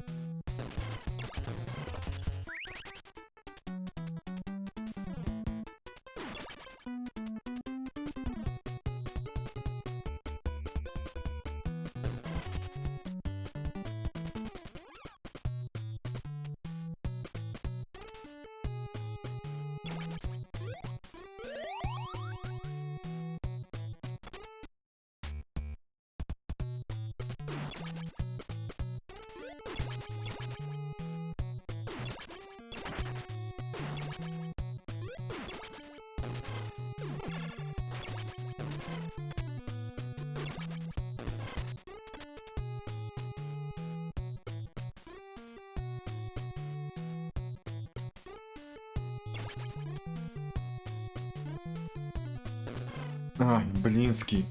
Ай, блинский.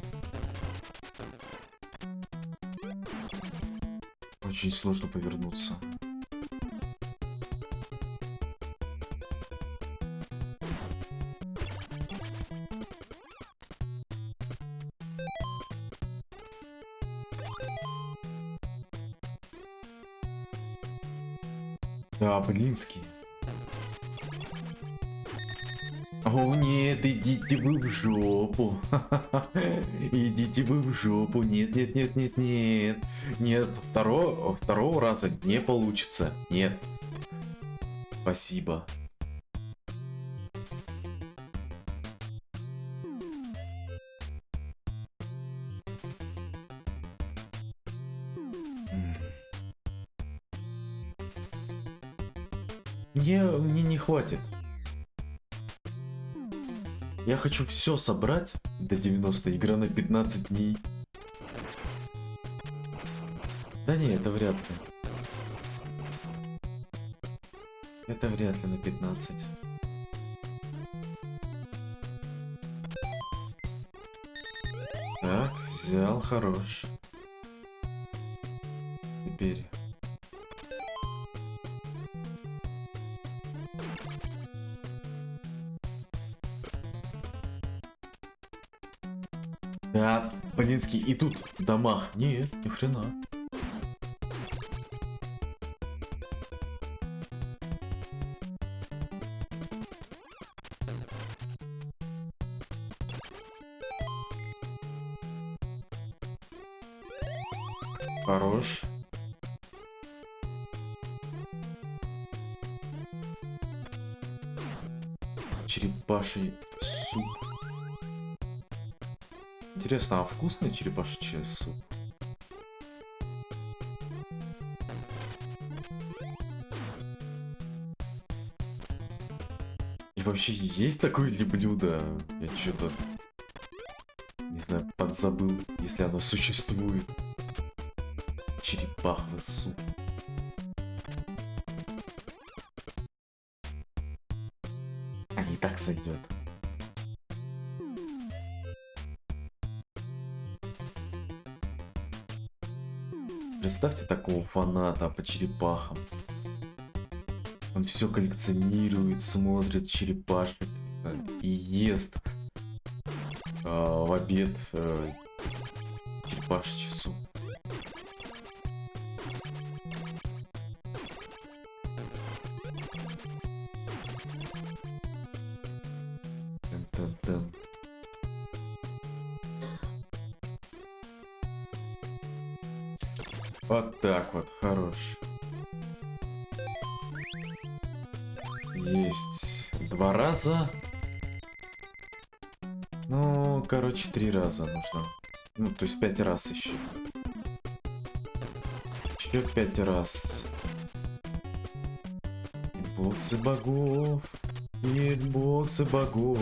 Очень сложно повернуться. Да, блинский. О нет, идите вы в жопу. Идите вы в жопу. Нет, нет, нет, нет, нет. Нет, второго, второго раза не получится. Нет. Спасибо. Мне, мне не хватит. Я хочу все собрать до девяноста, игра на пятнадцать дней. Да не, это вряд ли. Это вряд ли на пятнадцать. Так, взял, хорош. Теперь... Да, блинский, и тут в домах. Нет, ни хрена. Хорош. Черепаший суп. Интересно, а вкусный черепаший суп? И вообще есть такое ли блюдо? Я что-то, не знаю, подзабыл, если оно существует. Черепаховый суп. А не так сойдет. Представьте такого фаната по черепахам. Он все коллекционирует, смотрит черепашек и ест э, в обед э, черепаший суп. Тан-тан-тан. Вот так вот, хорош. Есть два раза. Ну, короче, три раза нужно. Ну, то есть пять раз еще. Еще пять раз. Боксы богов. Боксы богов.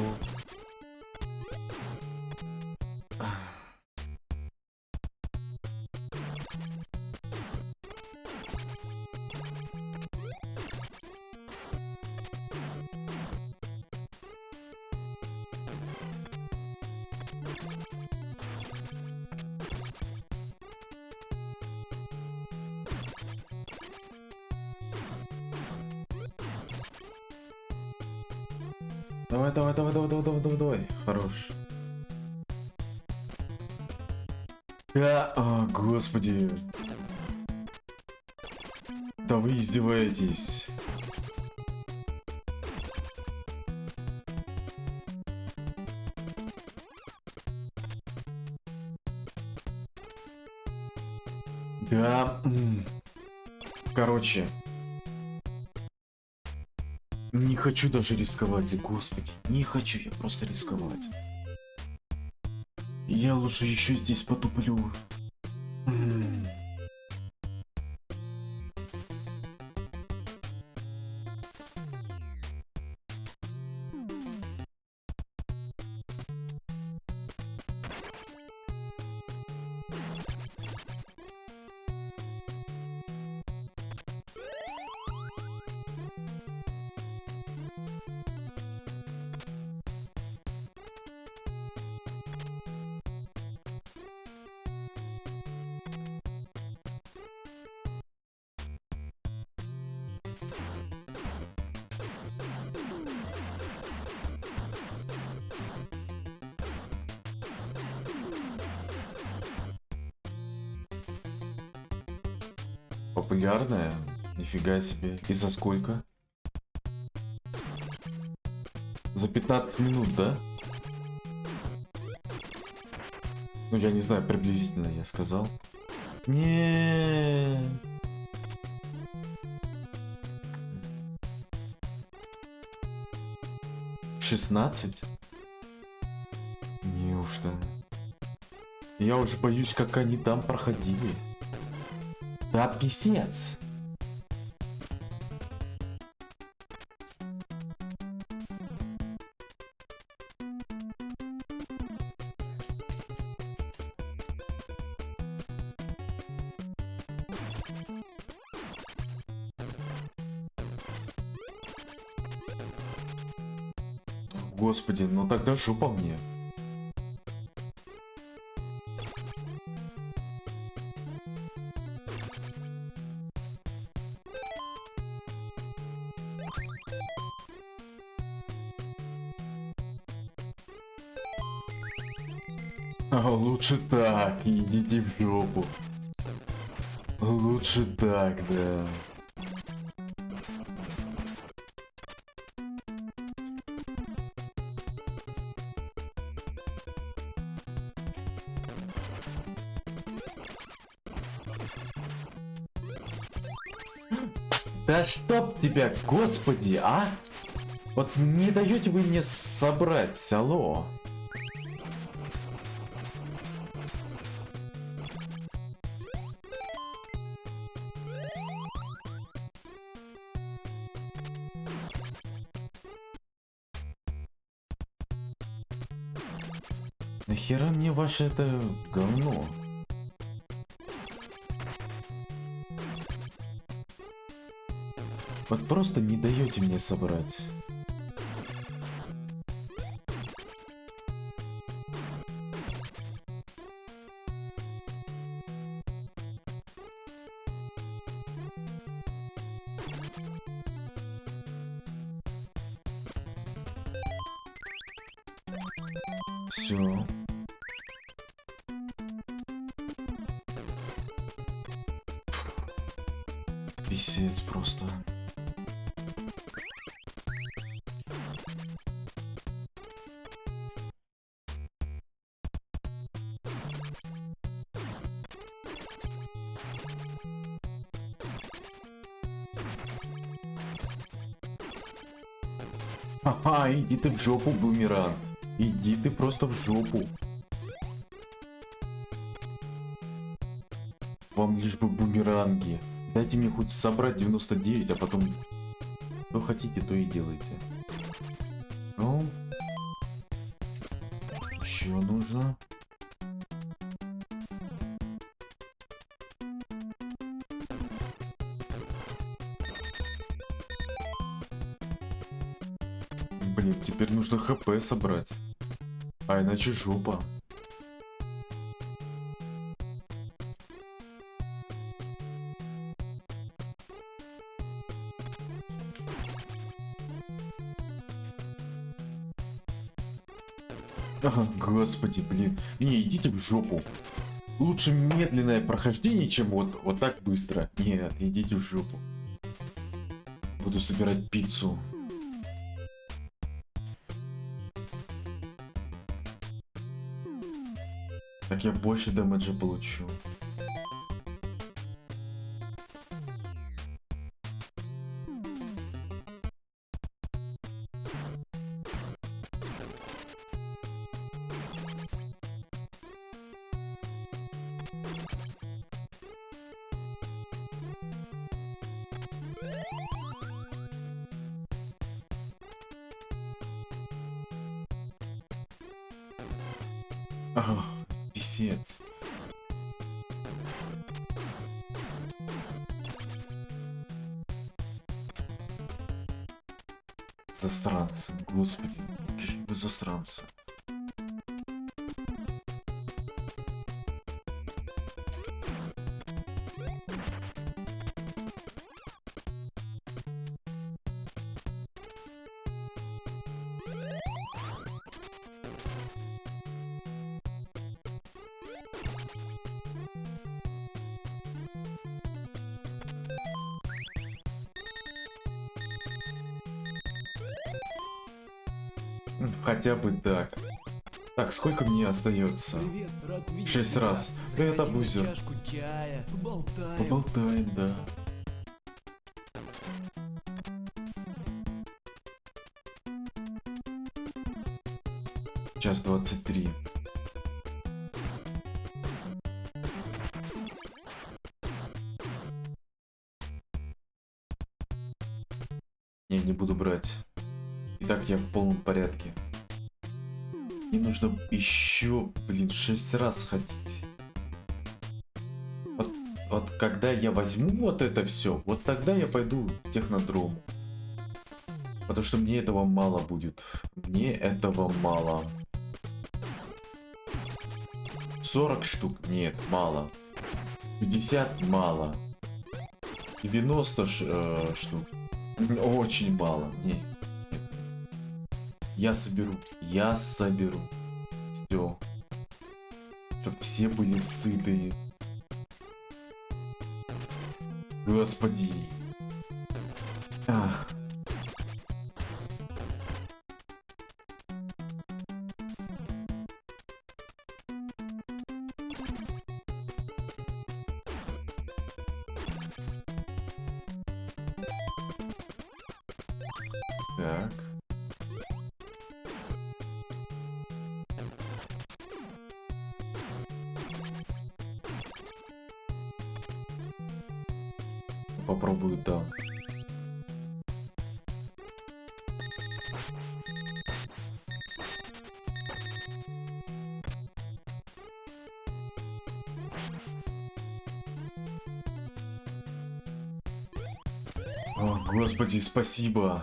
Давай, давай, давай, давай, давай, давай, давай, давай. Хорош. Да, о, господи. Да вы издеваетесь. Да. Короче. Не хочу даже рисковать, господи. Не хочу я просто рисковать. Я лучше еще здесь потуплю. Популярная? Нифига себе. И за сколько? За пятнадцать минут, да? Ну, я не знаю, приблизительно я сказал. Не. шестнадцать? Неужто? Я уже боюсь, как они там проходили. Да, писец. Господи, ну тогда жопа мне. А лучше так, идите в жопу. Лучше так, да. Да чтоб тебя, господи, а? Вот не даете вы мне собрать, алло. Нахера мне ваше это говно? Вот просто не даете мне собрать. Все. Писец просто. Ха-ха, иди ты в жопу, бумеранг. Иди ты просто в жопу. Вам лишь бы бумеранги. Дайте мне хоть собрать девяносто девять, а потом... Что хотите, то и делайте. Ну... Еще нужно... Блин, теперь нужно хп собрать. А иначе жопа. Ага, господи, блин. Не, идите в жопу. Лучше медленное прохождение, чем вот, вот так быстро. Нет, идите в жопу. Буду собирать пиццу. Так я больше дэмэджа получу. Ах, писец. Засранцы, господи, какие же вы засранцы. Хотя бы так. Так, сколько мне остается? Шесть раз. Это бузер. Поболтаем. Поболтаем, да. Час двадцать три. Не, не буду брать. Итак, я в полном порядке. Мне нужно еще, блин, шесть раз ходить. Вот, вот когда я возьму вот это все, вот тогда я пойду в технодром. Потому что мне этого мало будет. Мне этого мало. сорок штук? Нет, мало. пятьдесят? Мало. девяносто ш, э, штук? Очень мало. Нет. Я соберу, я соберу. Все. Чтоб все были сытые. Господи. Ах. Так. Попробую, да. О, господи, спасибо.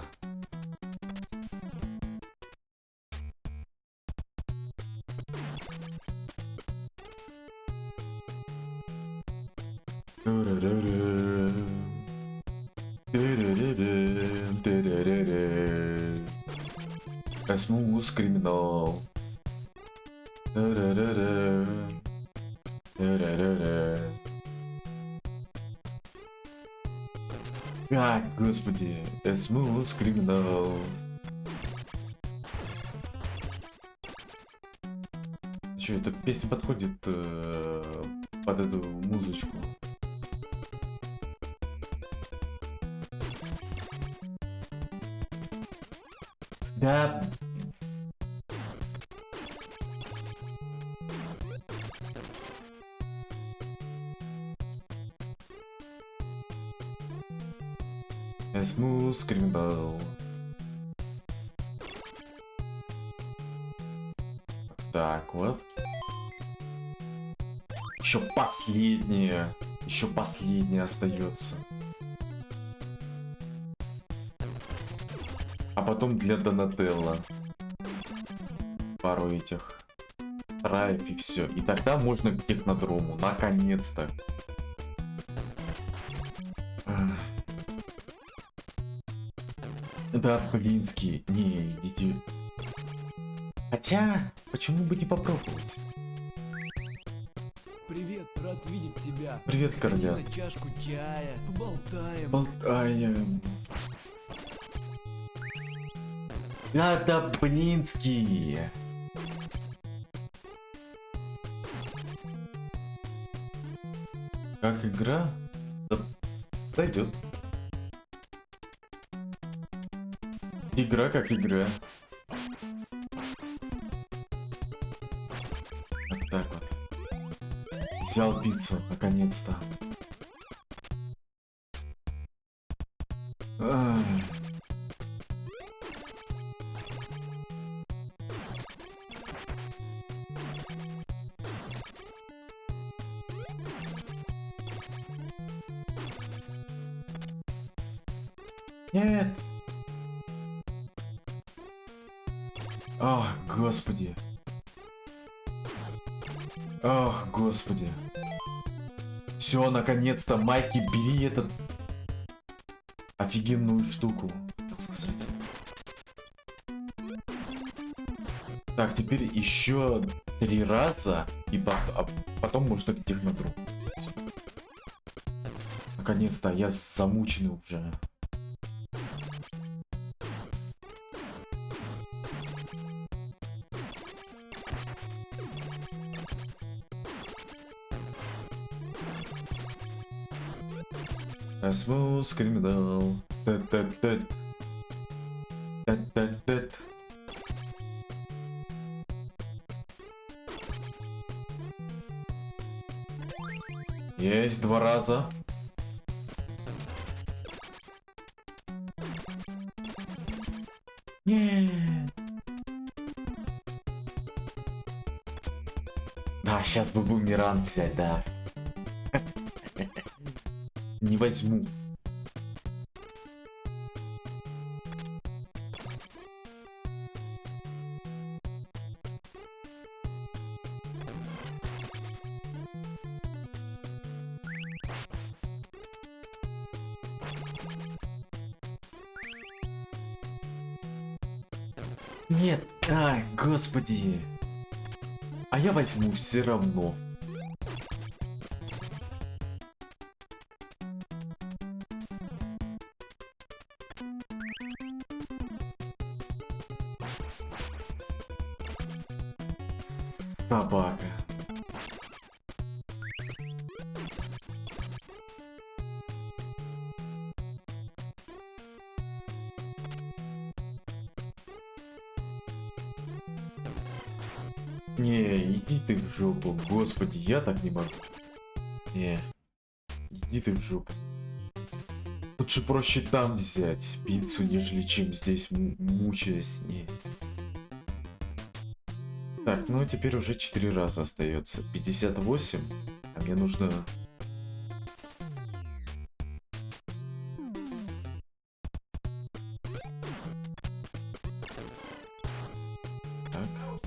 Космос криминал. А, господи, Космос криминал. Че, эта песня подходит э, под эту музычку? Да. Космос криминал. Так, вот. Еще последнее. Еще последнее остается. А потом для Донателло. Пару этих траев и все. И тогда можно к технодрому. Наконец-то. Да, блинские. Не, идите. Хотя, почему бы не попробовать? Привет. видеть тебя. Привет, Кордя. На чашку чая, поболтаем. Болтаем. А, да, блинский. Как игра? Да, дойдет. Игра как игра. Вот так вот. Взял пиццу, наконец-то. Ай. Нет. Ах, господи. Ах, господи. Все, наконец-то, Майки, бери этот офигенную штуку, так сказать. Так, теперь еще три раза, и по а потом можно к технодру. Наконец-то, я замученный уже. Осмос, криминал. Тет-тет-тет. Тет-тет-тет. Есть два раза. Нет. Да, сейчас бы бумеранг взять, да. Не возьму. Нет, ай, господи. А я возьму все равно. Собака. Не, иди ты в жопу, господи, я так не могу. Не, иди ты в жопу. Лучше проще там взять пиццу, нежели чем здесь мучаясь с ней. Так, ну теперь уже четыре раза остается. пятьдесят восемь, а мне нужно... Так.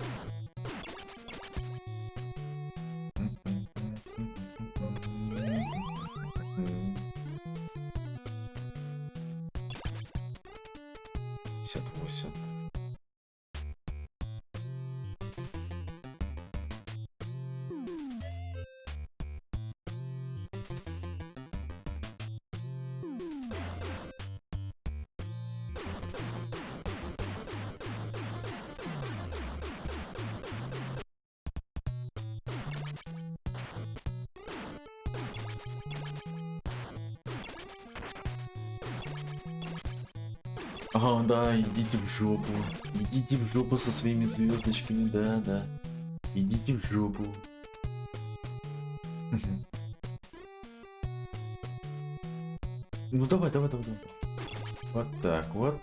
пятьдесят восемь. А, да, идите в жопу. Идите в жопу со своими звездочками, да, да. Идите в жопу. Ну давай, давай, давай, давай. Вот так вот.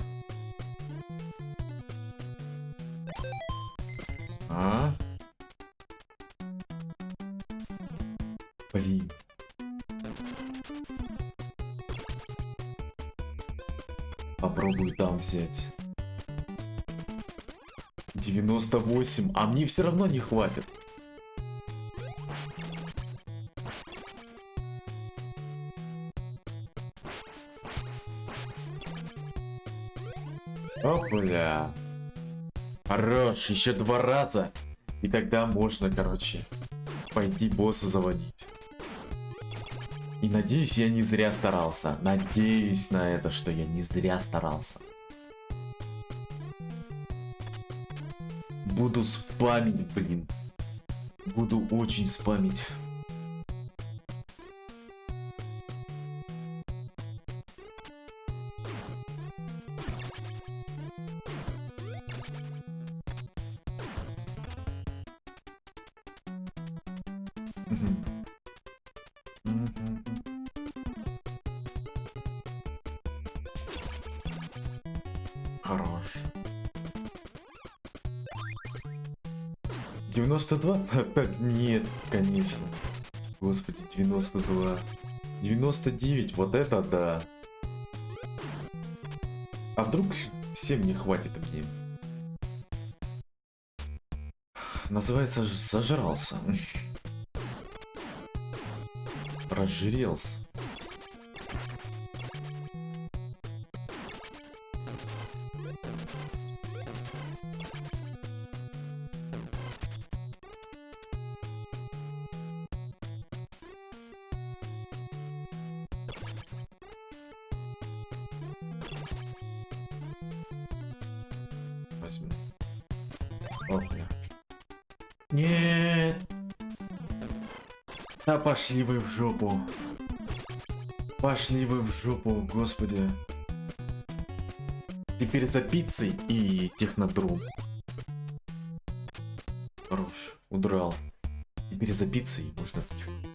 А? Блин. Попробую там взять. девяносто восемь. А мне все равно не хватит. Опля. Хорош. Еще два раза. И тогда можно, короче, пойти босса заводить. И надеюсь, я не зря старался. Надеюсь на это, что я не зря старался. Буду спамить, блин. Буду очень спамить. Хорош. девяносто два? Нет, конечно. Господи, девяносто два. девяносто девять, вот это да. А вдруг всем не хватит мне? Называется, зажрался. Разжирелся. Возьму. О, бля. Нет. Да пошли вы в жопу. Пошли вы в жопу, господи. Теперь за пиццей и технодром. Хорош, удрал. Теперь за пиццей можно...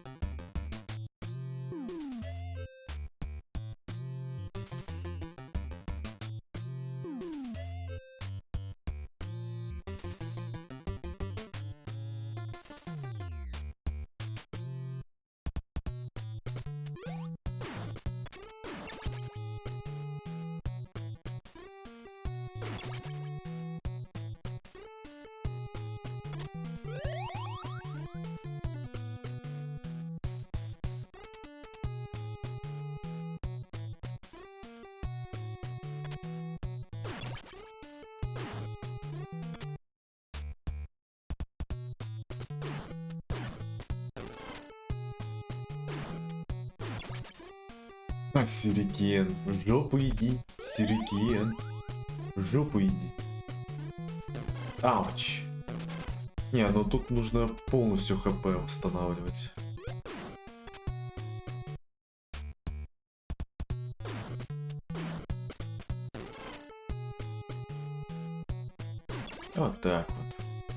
А, сюрикен, в жопу иди, сюрикен, в жопу иди. Ауч. Не, ну тут нужно полностью хп восстанавливать. Вот так вот.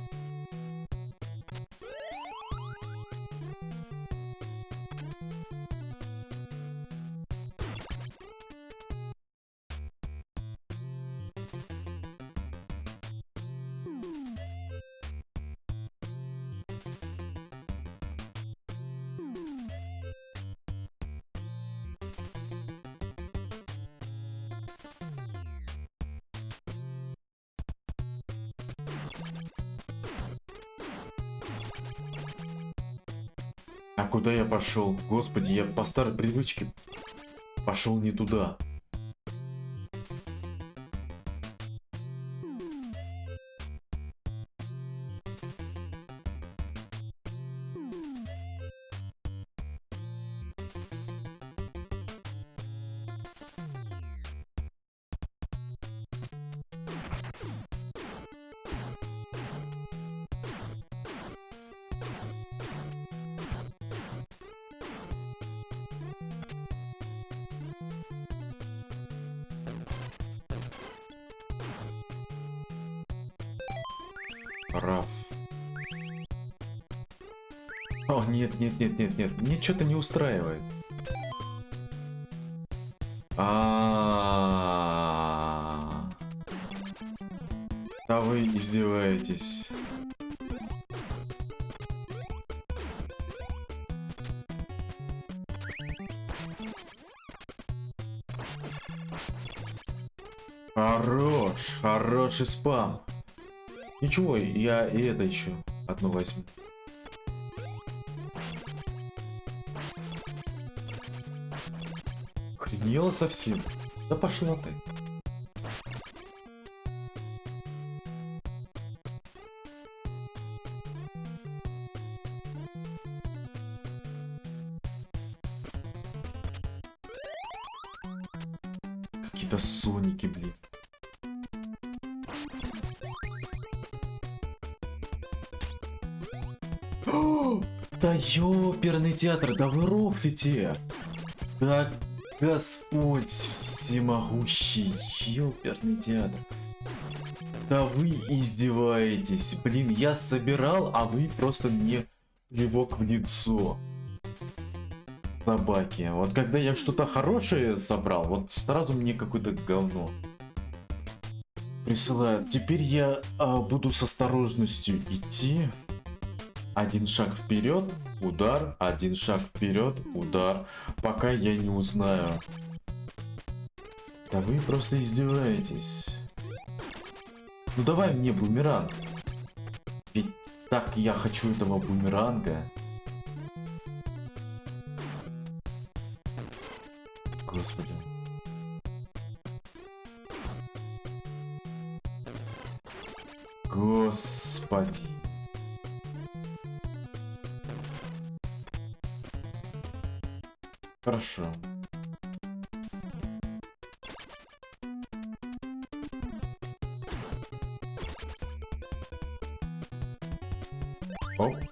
А куда я пошел? Господи, я по старой привычке пошел не туда. Раф. О, нет, нет, нет, нет, нет. Мне что-то не устраивает. А, да вы издеваетесь. Хорош, хороший спам. Ничего, я и это еще одну возьму. Охренела совсем. Да пошла ты. какие-то соники, блин. О, да ёперный театр, да вы рухните. Да Господь всемогущий, ёперный театр. Да вы издеваетесь. Блин, я собирал, а вы просто мне плевок в лицо. Собаки. Вот когда я что-то хорошее собрал, вот сразу мне какое-то говно присылают. Теперь я а, буду с осторожностью идти. Один шаг вперед, удар, один шаг вперед, удар, пока я не узнаю. Да вы просто издеваетесь. Ну давай мне бумеранг. Ведь так я хочу этого бумеранга. Господи. Господи. Хорошо. Оп.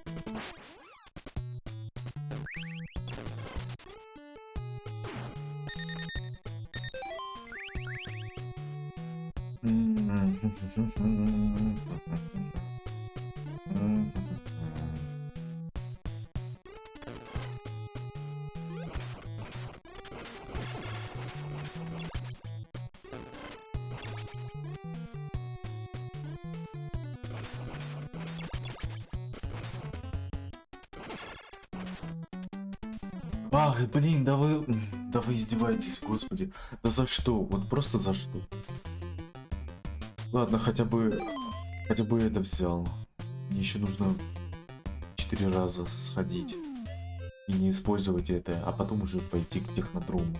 Ах, блин, да вы... Да вы издеваетесь, господи. Да за что? Вот просто за что? Ладно, хотя бы... Хотя бы это взял. Мне еще нужно четыре раза сходить. И не использовать это, а потом уже пойти к технодрому.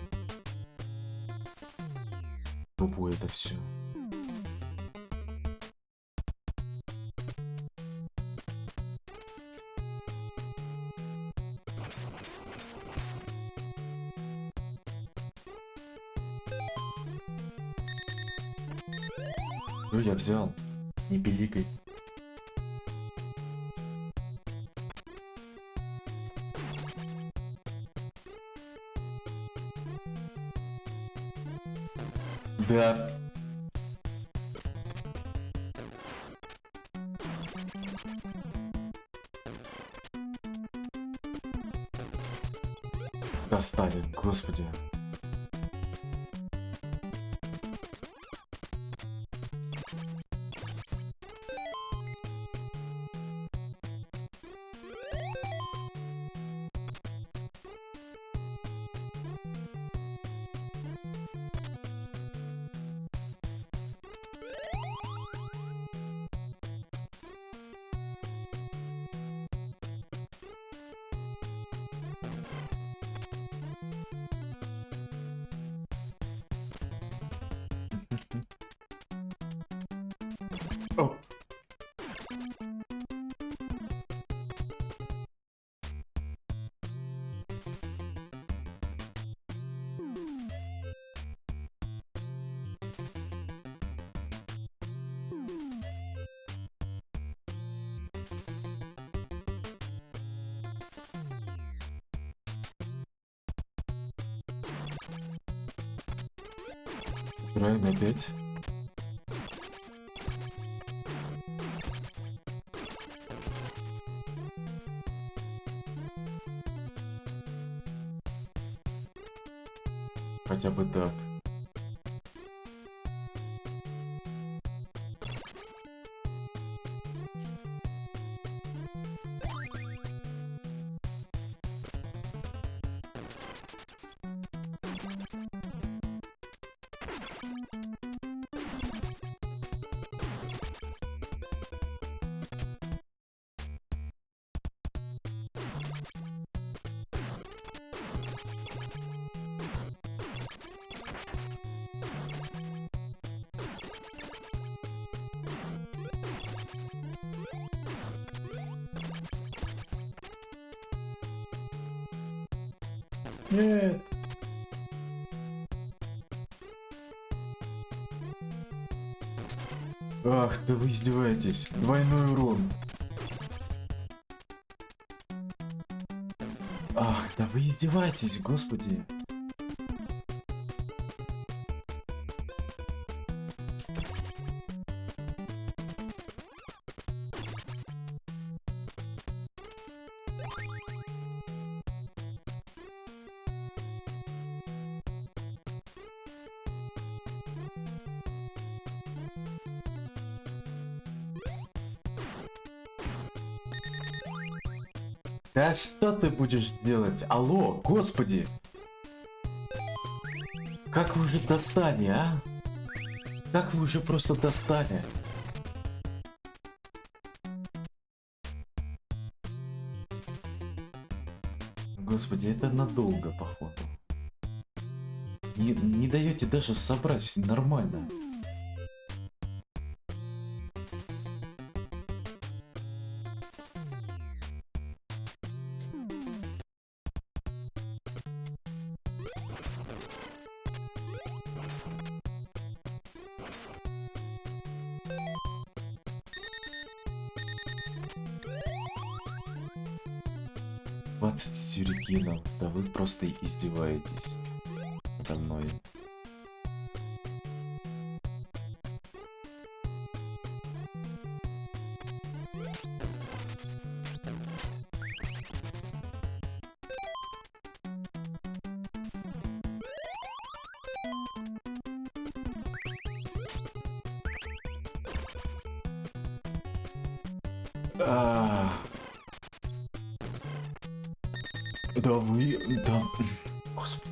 Пробую это все. Ну, я взял. Не пиликай. Да. Достали, господи. О. Играем опять. Хотя бы так. Нет. Ах, да вы издеваетесь. Двойной урон. Ах, да вы издеваетесь, господи. Да что ты будешь делать? Алло, господи! Как вы уже достали, а? Как вы уже просто достали? Господи, это надолго, походу. Не, не даете даже собрать все нормально. двадцать сюрикенов, да вы просто издеваетесь надо мной. А... Да вы... Да... Господи.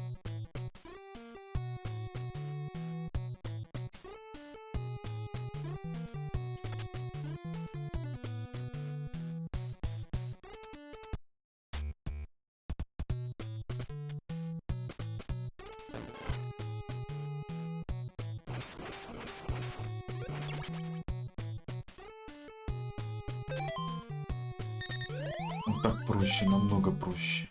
Ну так проще, намного проще.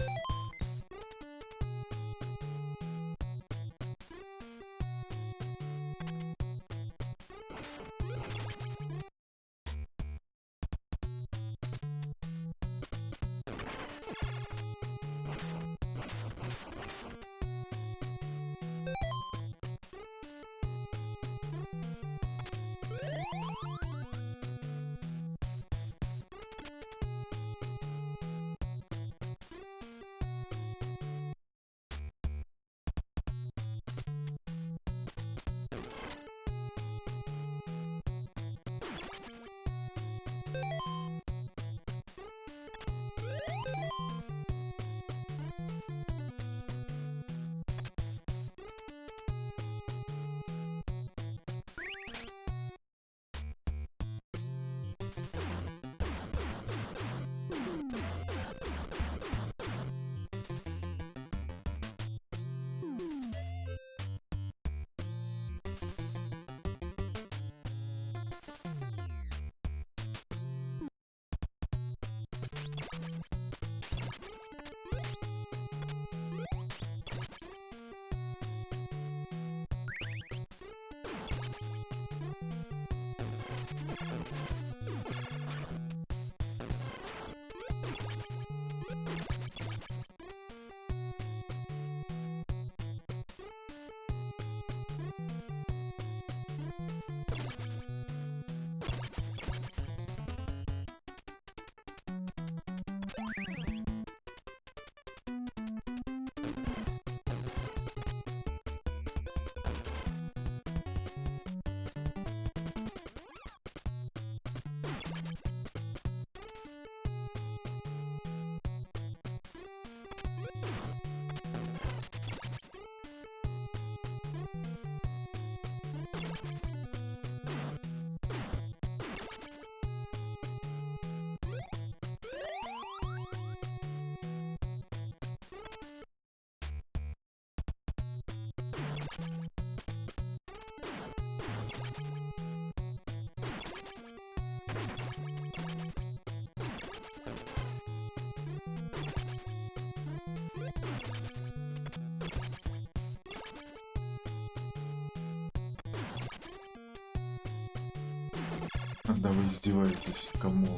Да вы издеваетесь, кому?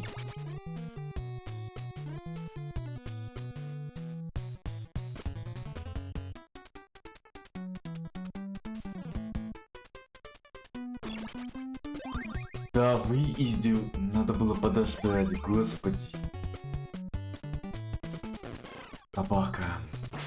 Да вы издев... Надо было подождать, господи. Собака.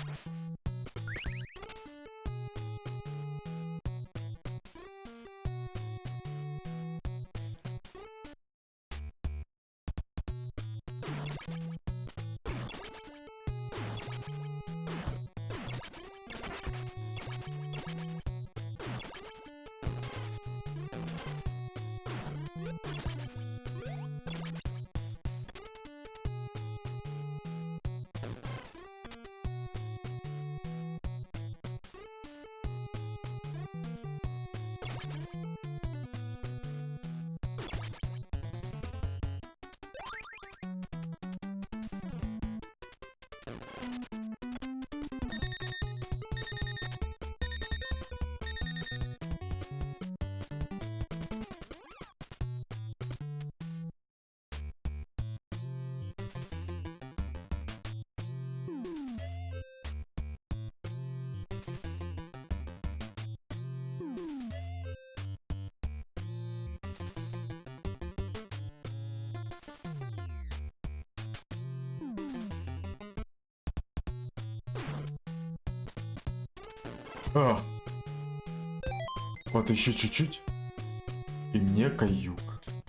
А. Вот еще чуть-чуть. И мне каюк.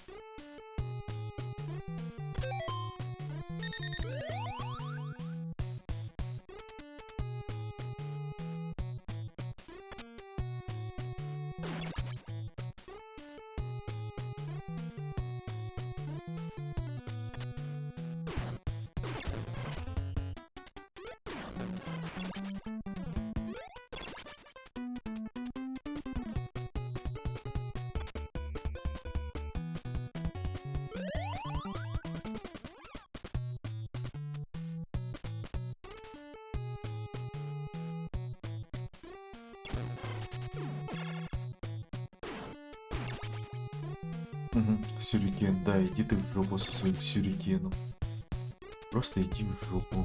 Угу. Сюрикен, да, иди ты в жопу со своим сюрикеном. Просто иди в жопу.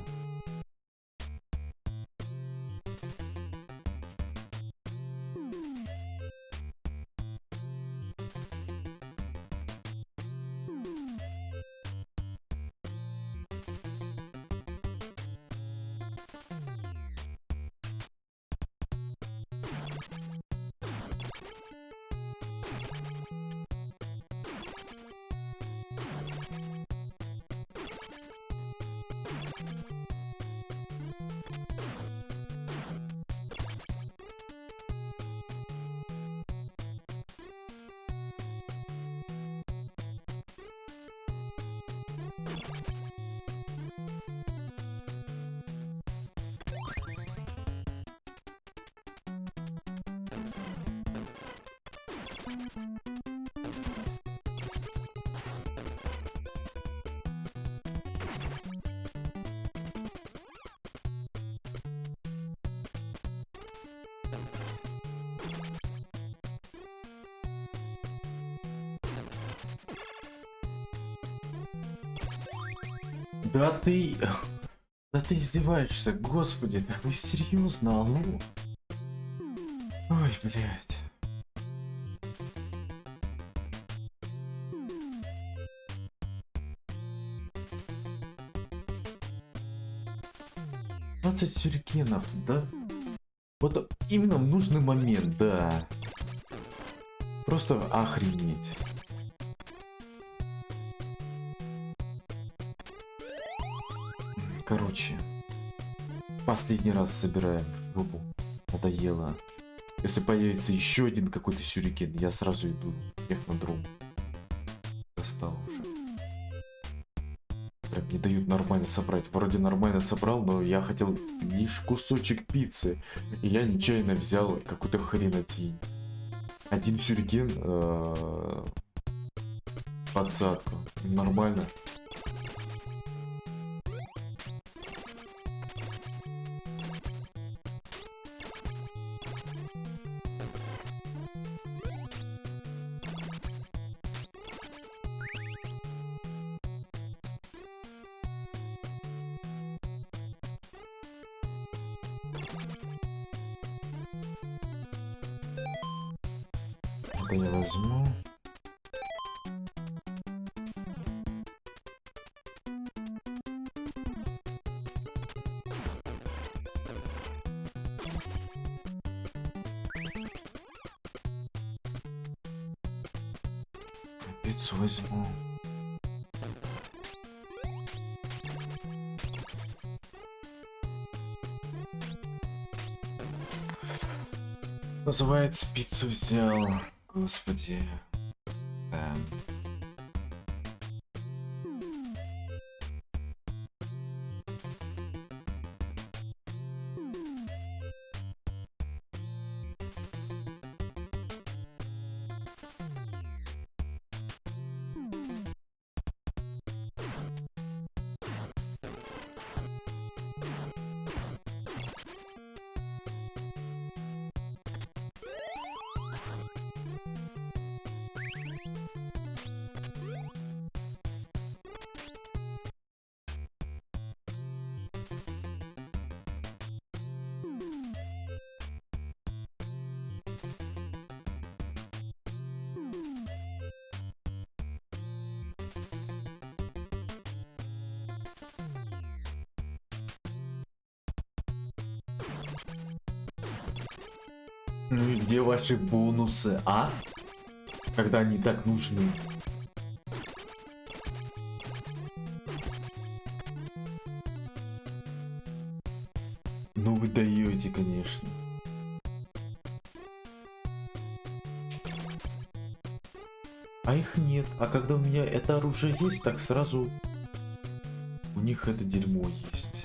Да ты... Да ты издеваешься, господи, да вы серьезно, алло? Ой, блядь. двадцать сюрикенов, да? Вот именно в нужный момент, да. Просто охренеть. Короче, последний раз собираем в жопу. Надоело. Если появится еще один какой-то сюрикен, я сразу иду технодром. Достал уже. Прям не дают нормально собрать. Вроде нормально собрал, но я хотел лишь кусочек пиццы. И я нечаянно взял какую-то хренотень. Один сюрикен, э-э, подсадку. Нормально. Это я возьму. Пиццу возьму. Называется, пиццу взял. Господи. Да. Ну и где ваши бонусы, а? Когда они так нужны? Ну вы даете, конечно. А их нет. А когда у меня это оружие есть, так сразу у них это дерьмо есть.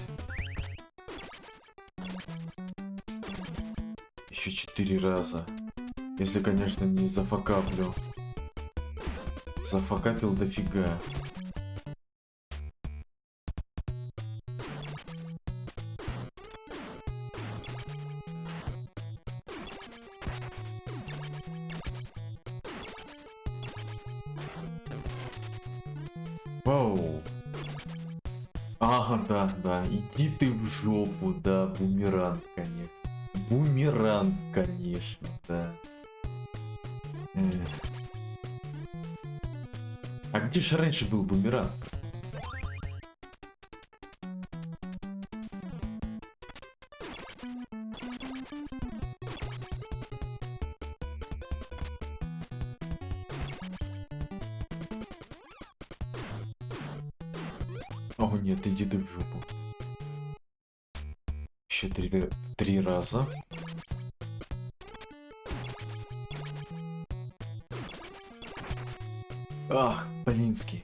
Еще четыре раза. Если, конечно, не зафакаплю. Зафакапил дофига. Вау. Ага, да, да. Иди ты в жопу, да, бумеранг, конечно. Бумеранг, конечно, да. Эх. А где же раньше был бумеранг? О нет, иди ты в жопу. Еще три, три раза. Ах, блинский.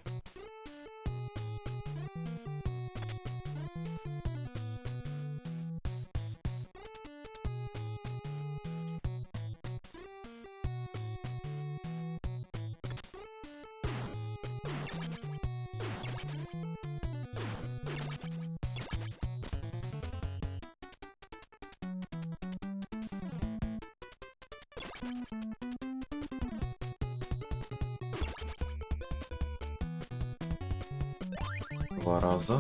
Два раза.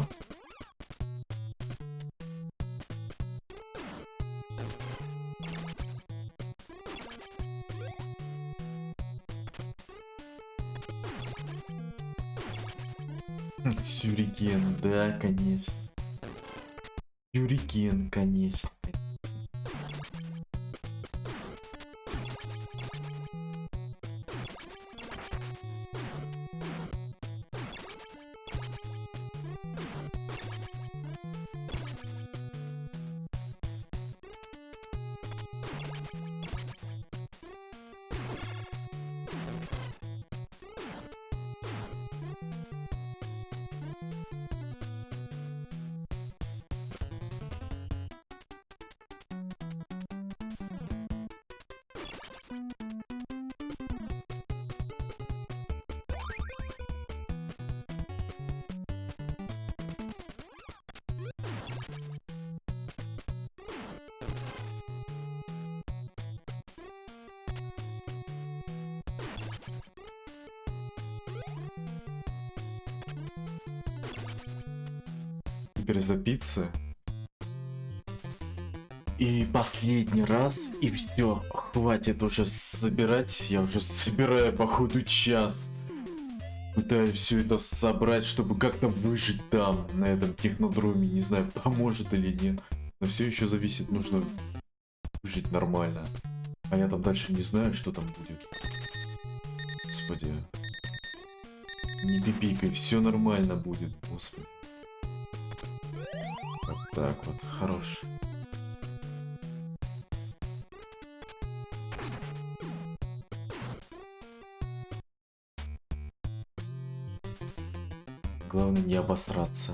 Сюрикен, да, конечно. Сюрикен, конечно. Теперь за пиццы. И последний раз, и все. хватит уже собирать. Я уже собираю, походу, час. Пытаюсь все это собрать, чтобы как-то выжить там, на этом технодроме. Не знаю, поможет или нет. Но все еще зависит, нужно жить нормально. А я там дальше не знаю, что там будет. Господи. Не пипикай, все нормально будет, господи. Вот так вот, хорош. Главное не обосраться.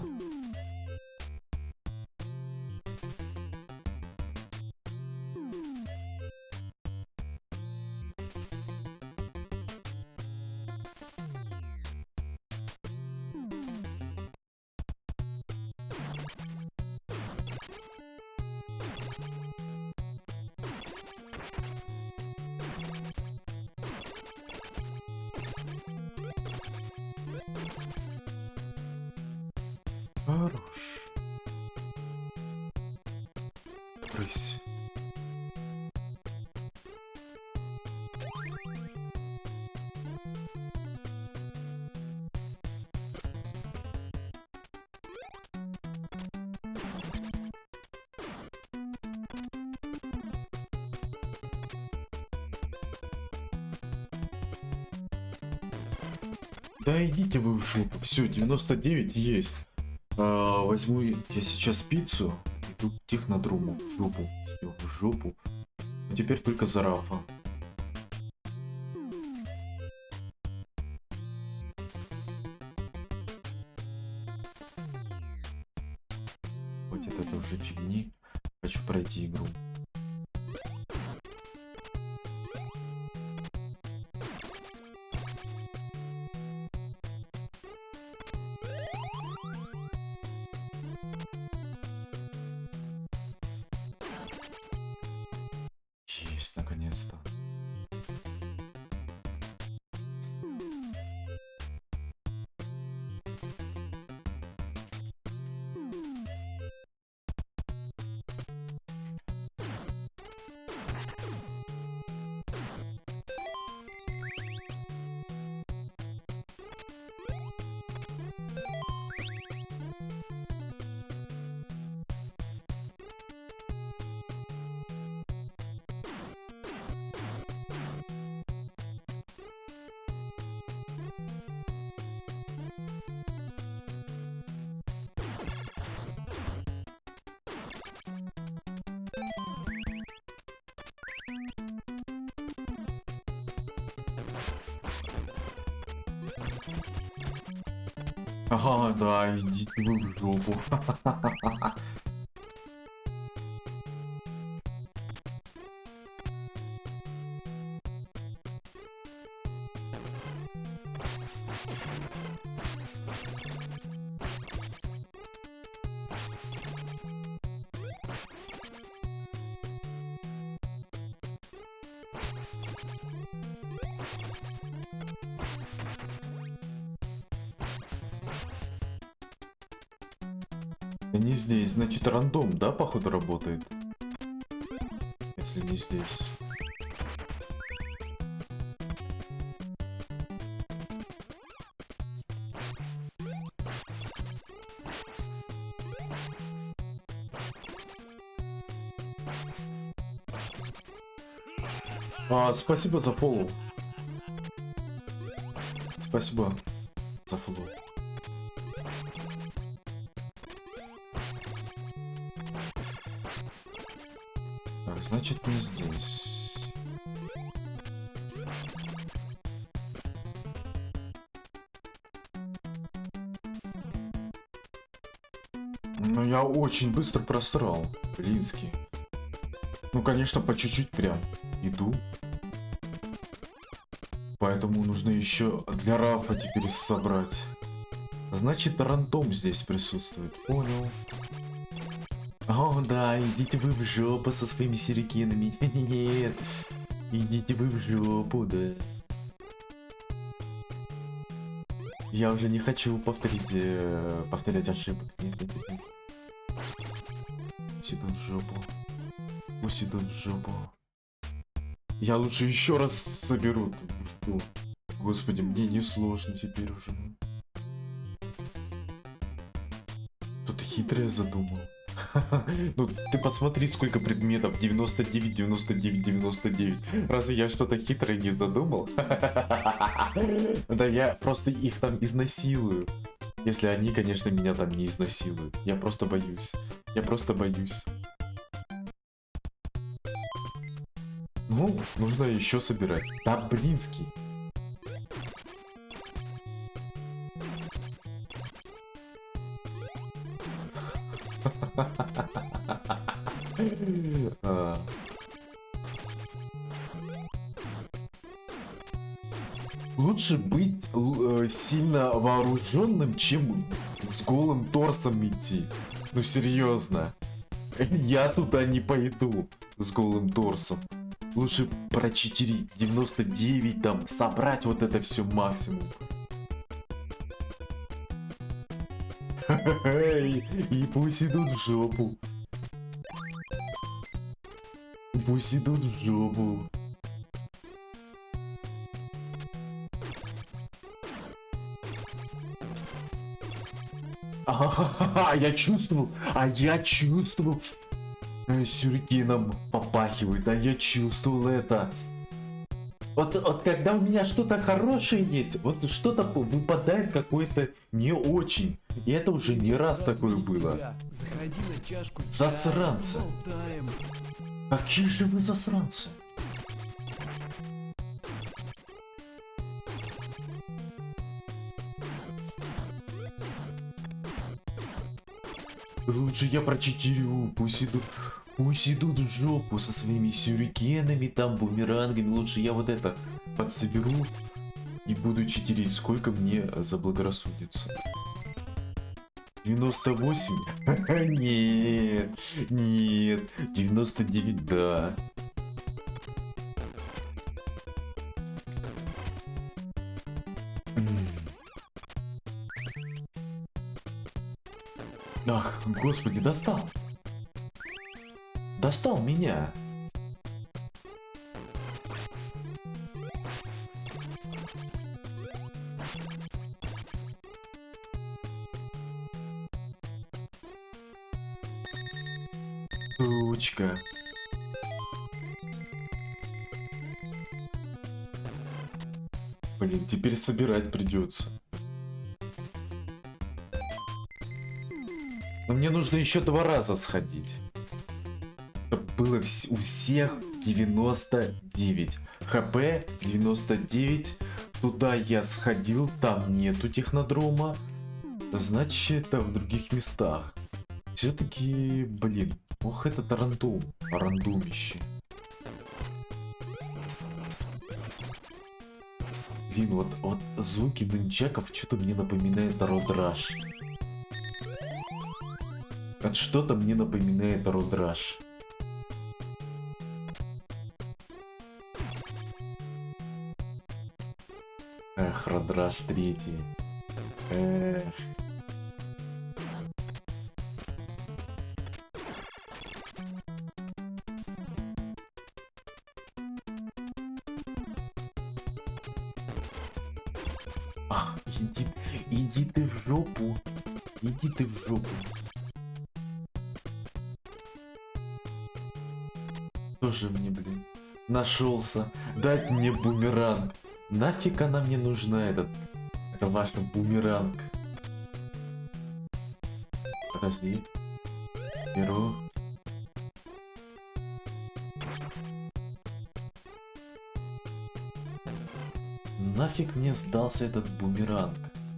Хорош. Рысь. Да идите вы в жопу. Все, девяносто девять есть. А, возьму я сейчас пиццу. Иду к технодрому. В жопу. Все, в жопу. А теперь только за Рафа. Хватит это уже фигни. Хочу пройти игру. Есть, наконец-то. Ага, да, идите вы в жопу. Не здесь, значит рандом, да, походу работает? Если не здесь. А, спасибо за фоллоу. Спасибо за фоллоу. Так, значит, не здесь. Ну, я очень быстро просрал, блинский. Ну, конечно, по чуть-чуть прям иду. Поэтому нужно еще для Рафа теперь собрать. Значит, рандом здесь присутствует. Понял. О, да, идите вы в жопу со своими сюрикенами. Нет. Идите вы в жопу, да. Я уже не хочу повторить, э, повторять ошибок. Нет, нет, нет. Пусть идут в жопу. Пусть идут в жопу. Я лучше еще раз соберу. Что? Господи, мне не сложно теперь уже. Что-то хитрое задумал. Ну, ты посмотри, сколько предметов. девяносто девять, девяносто девять, девяносто девять. Разве я что-то хитрое не задумал? Да я просто их там изнасилую. Если они, конечно, меня там не изнасилуют. Я просто боюсь. Я просто боюсь. Ну, нужно еще собирать. Да, блинский. А. Лучше быть э, сильно вооруженным, чем с голым торсом идти. Ну серьезно. Я туда не пойду с голым торсом. Лучше прочитерить девяносто девять, там, собрать вот это все максимум. И пусть идут в жопу. Пусть идут в жопу. А, я чувствовал, а я чувствовал. Сюрикеном попахивает, а я чувствовал это. Вот, вот когда у меня что-то хорошее есть, вот что-то выпадает какое-то не очень. И это уже не раз Рад такое было. Засранцы. Какие же вы засранцы? Лучше я прочитерю, пусть идут, пусть идут в жопу со своими сюрикенами, там, бумерангами. Лучше я вот это подсоберу и буду читерить, сколько мне заблагорассудится. девяносто восемь? Нет, нет, девяносто девять, да. Ах, господи, достал. Достал меня. Сучка. Блин, теперь собирать придется. Но мне нужно еще два раза сходить. Чтобы было у всех девяносто девять. ХП девяносто девять. Туда я сходил, там нету технодрома. Значит, это в других местах. Все-таки, блин, ох, этот рандом. Рандомище. Блин, вот, вот звуки нунчаков что-то мне напоминает Road Rush. Это что-то мне напоминает Road Rush. Эх, Road Rush третий. Эх. Ах, иди, иди ты в жопу. Иди ты в жопу. Тоже мне, блин, нашелся. Дать мне бумеранг. Нафиг она мне нужна, этот, это ваш бумеранг. Подожди. Беру. Нафиг мне сдался этот бумеранг.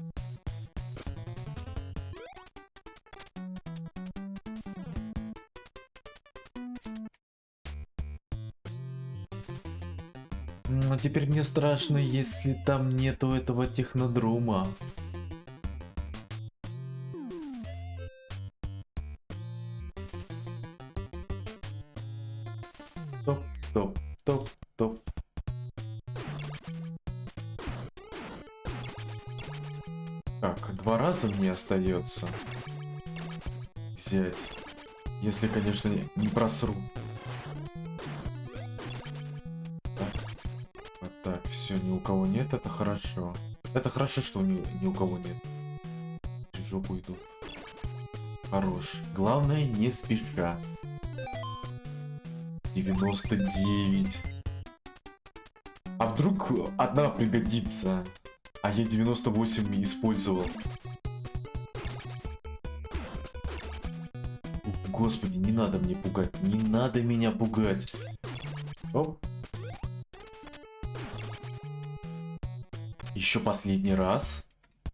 А теперь мне страшно, если там нету этого технодрома. Топ, топ, топ, топ. Так, два раза мне остается взять. Если, конечно, не просру. все, ни у кого нет, это хорошо. Это хорошо, что ни, ни у кого нет. В жопу иду. Хорош. Главное, не спеша. девяносто девять. А вдруг одна пригодится? А я девяносто восемь использовал. Господи, не надо мне пугать. Не надо меня пугать. Оп. Еще последний раз.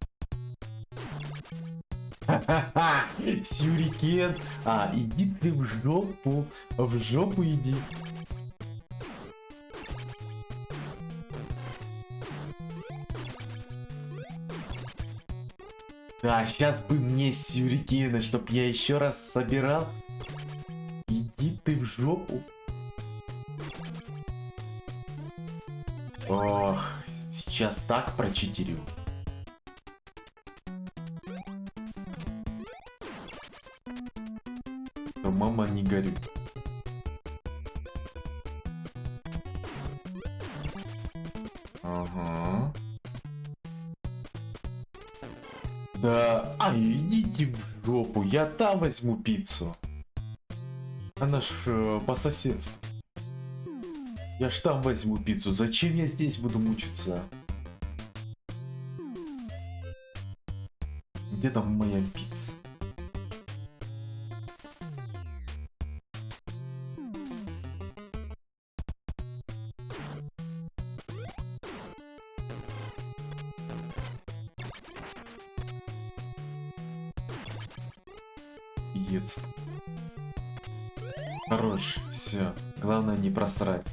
Ха-ха-ха! Сюрикен! А, иди ты в жопу. В жопу иди. Да, сейчас бы мне сюрикены, чтоб я еще раз собирал. Иди ты в жопу. Ох, сейчас так прочитерю. Но мама, не горю. Ага. Да, а идите в жопу, я там возьму пиццу. Она ж э, по соседству. Я ж там возьму пиццу, зачем я здесь буду мучиться? Где там моя пицца? Ец. Хорош, все. Главное не просрать.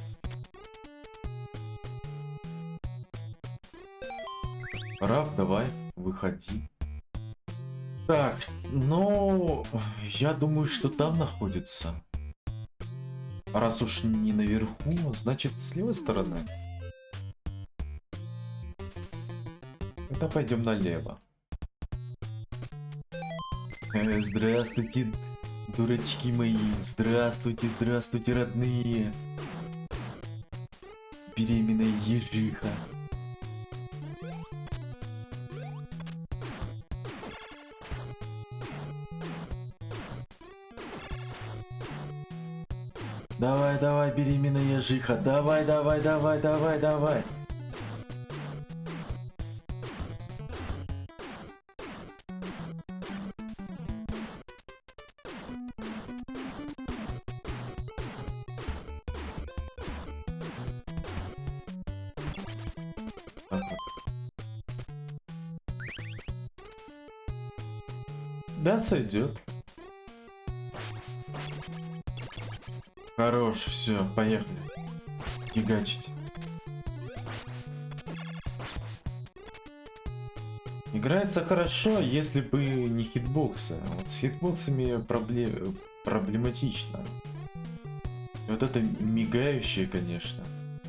Раф, давай, выходи. Так, ну, я думаю, что там находится. Раз уж не наверху, значит с левой стороны. Тогда пойдем налево. Э, здравствуйте, дурачки мои. Здравствуйте, здравствуйте, родные. Беременная ежиха. Давай, давай, беременная ежиха. Давай, давай, давай, давай, давай. Да, сойдет. Хорош, все, поехали. Фигачить. Играется хорошо, если бы не хитбоксы. Вот с хитбоксами проблем... проблематично. И вот это мигающее, конечно.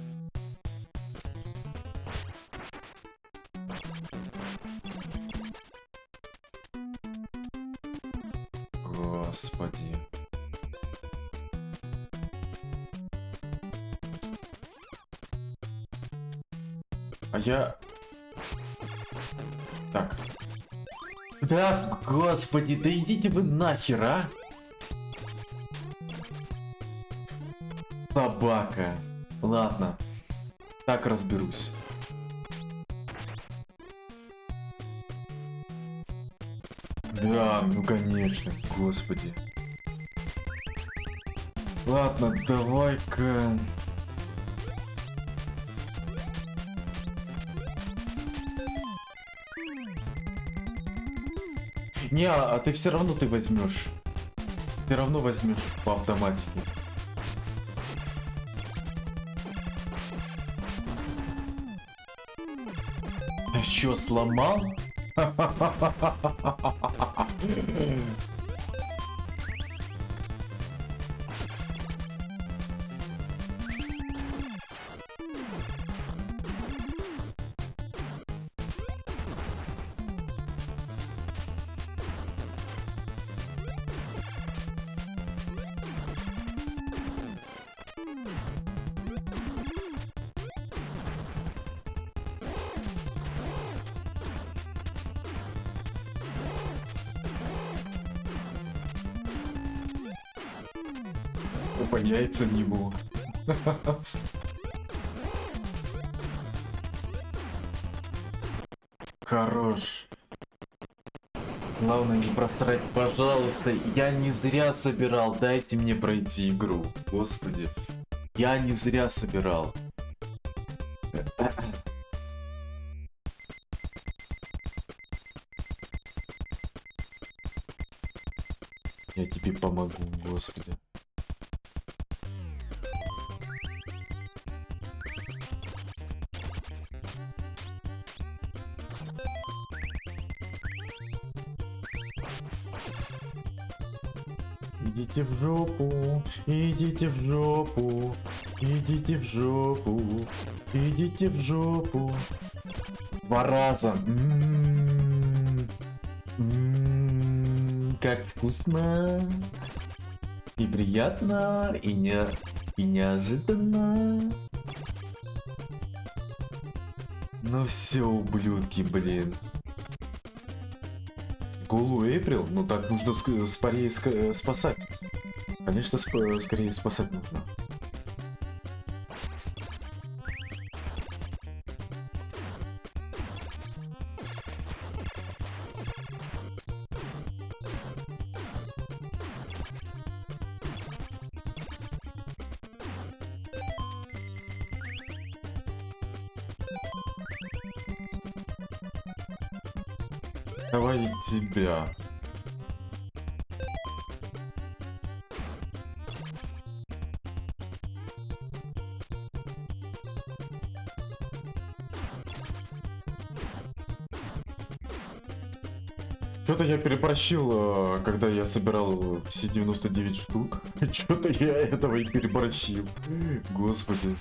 Господи. А я... Так. Да, господи, да идите вы нахер, а? Собака. Ладно. Так разберусь. Да, ну конечно, господи. Ладно, давай-ка... Не, а ты все равно ты возьмешь. Все равно возьмешь по автоматике. А чё, сломал? по яйцам ему. Хорош. Главное не просрать, пожалуйста. Я не зря собирал. Дайте мне пройти игру. Господи. Я не зря собирал. Я тебе помогу, господи. Идите в жопу, идите в жопу, идите в жопу, идите в жопу. Два раза. М-м-м. М-м-м, как вкусно. И приятно, и, не... и неожиданно. Ну все, ублюдки, блин. Голу Эйприл? Ну так нужно ск скорее ск спасать. Конечно, сп скорее спасать нужно. Давай тебя. Что-то я переборщил, когда я собирал все девяносто девять штук. Что-то я этого и переборщил. Господи.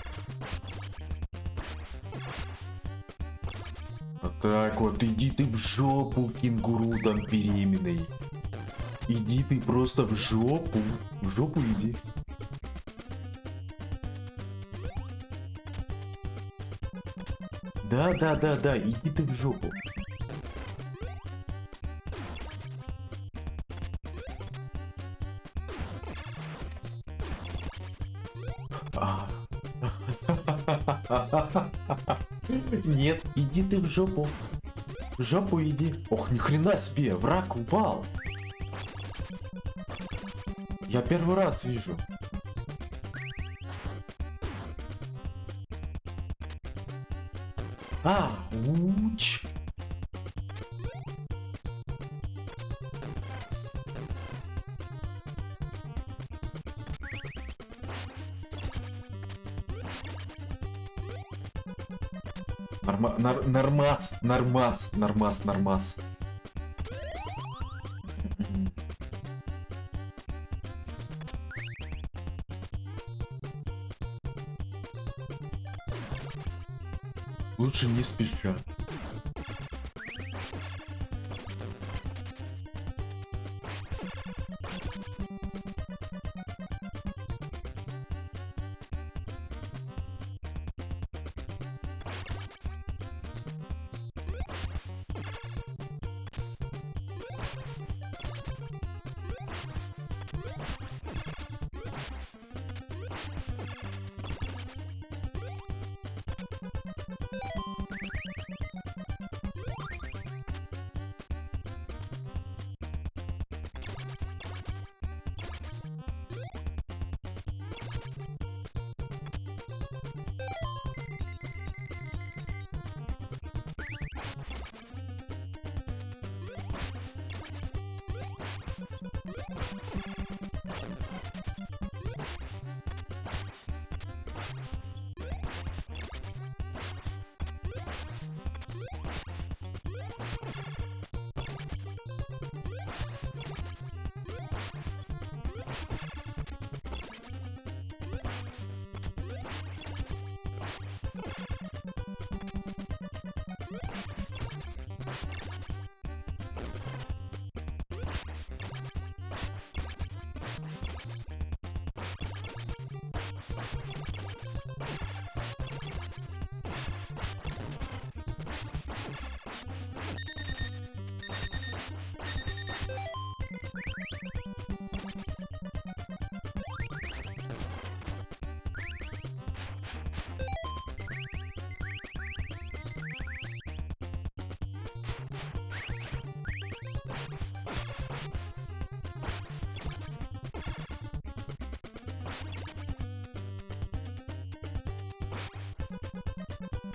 Так вот, иди ты в жопу, кенгуру там беременный. Иди ты просто в жопу. В жопу иди. Да, да, да, да, иди ты в жопу. А. Нет, иди ты в жопу. В жопу иди. Ох, ни хрена себе, враг упал. Я первый раз вижу. А, уч. Норма, нар, нормас, нормас, нормас, нормас. Лучше не спеша.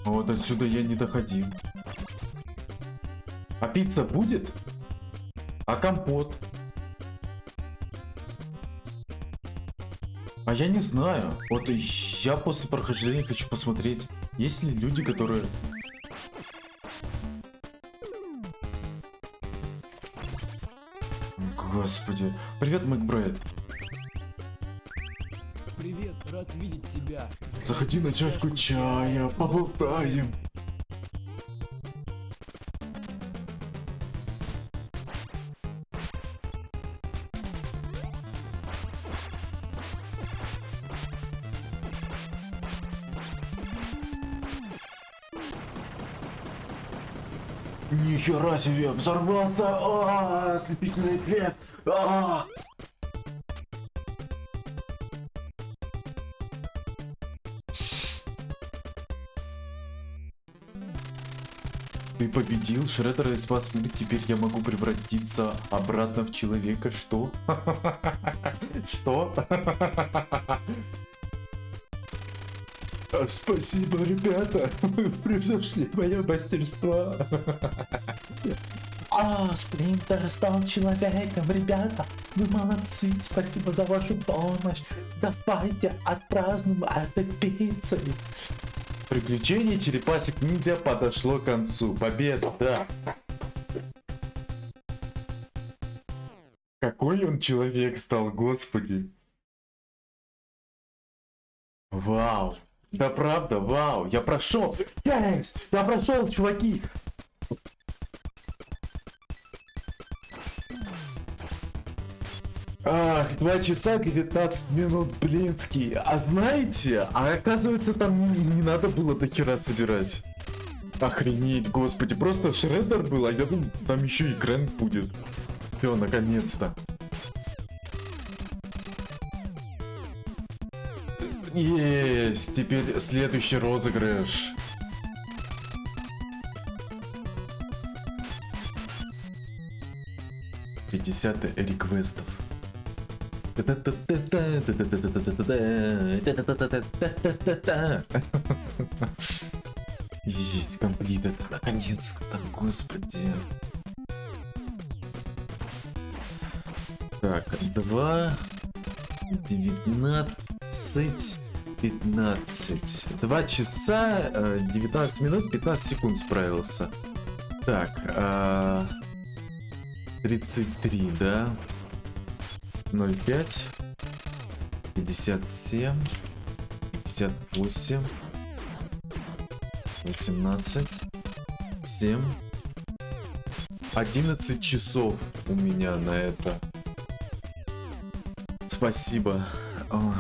Вот отсюда я не доходил. А пицца будет? А компот? А я не знаю. Вот я после прохождения хочу посмотреть, есть ли люди, которые... Господи. Привет, Макбрайт. Привет, рад видеть тебя. Заходи на чашку чая, поболтаем. Нихера себе, взорвался! А, ослепительный эффект! А! Ты победил, Шреддер из вас мир, теперь я могу превратиться обратно в человека, что? Что? Спасибо, ребята, вы превзошли мое мастерство. А, Сплинтер стал человеком, ребята, вы молодцы, спасибо за вашу помощь. Давайте отпразднуем этой пиццей. Приключение черепашек-ниндзя подошло к концу. Победа, да. Какой он человек стал, господи. Вау. Да правда, вау, я прошел. Yes, я прошел, чуваки. Ах, два часа девятнадцать минут, блинский. А знаете, а оказывается там не, не надо было до хера собирать. Охренеть, господи, просто Шреддер был, а я думал, там еще и Крэнк будет. Все, наконец-то. Есть, теперь следующий розыгрыш. пятьдесят реквестов. Есть, комплит это, наконец-то, господи. Так, два, девятнадцать, пятнадцать. Два часа, девятнадцать минут, пятнадцать секунд справился. Так, тридцать три, да? ноль пять, пятьдесят семь, пятьдесят восемь, восемнадцать, семь, одиннадцать часов у меня на это. Спасибо. Ой.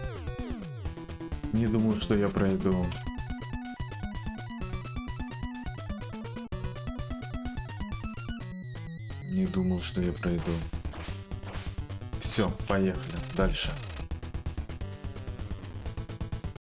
Не думал, что я пройду. Не думал, что я пройду. Все, поехали дальше.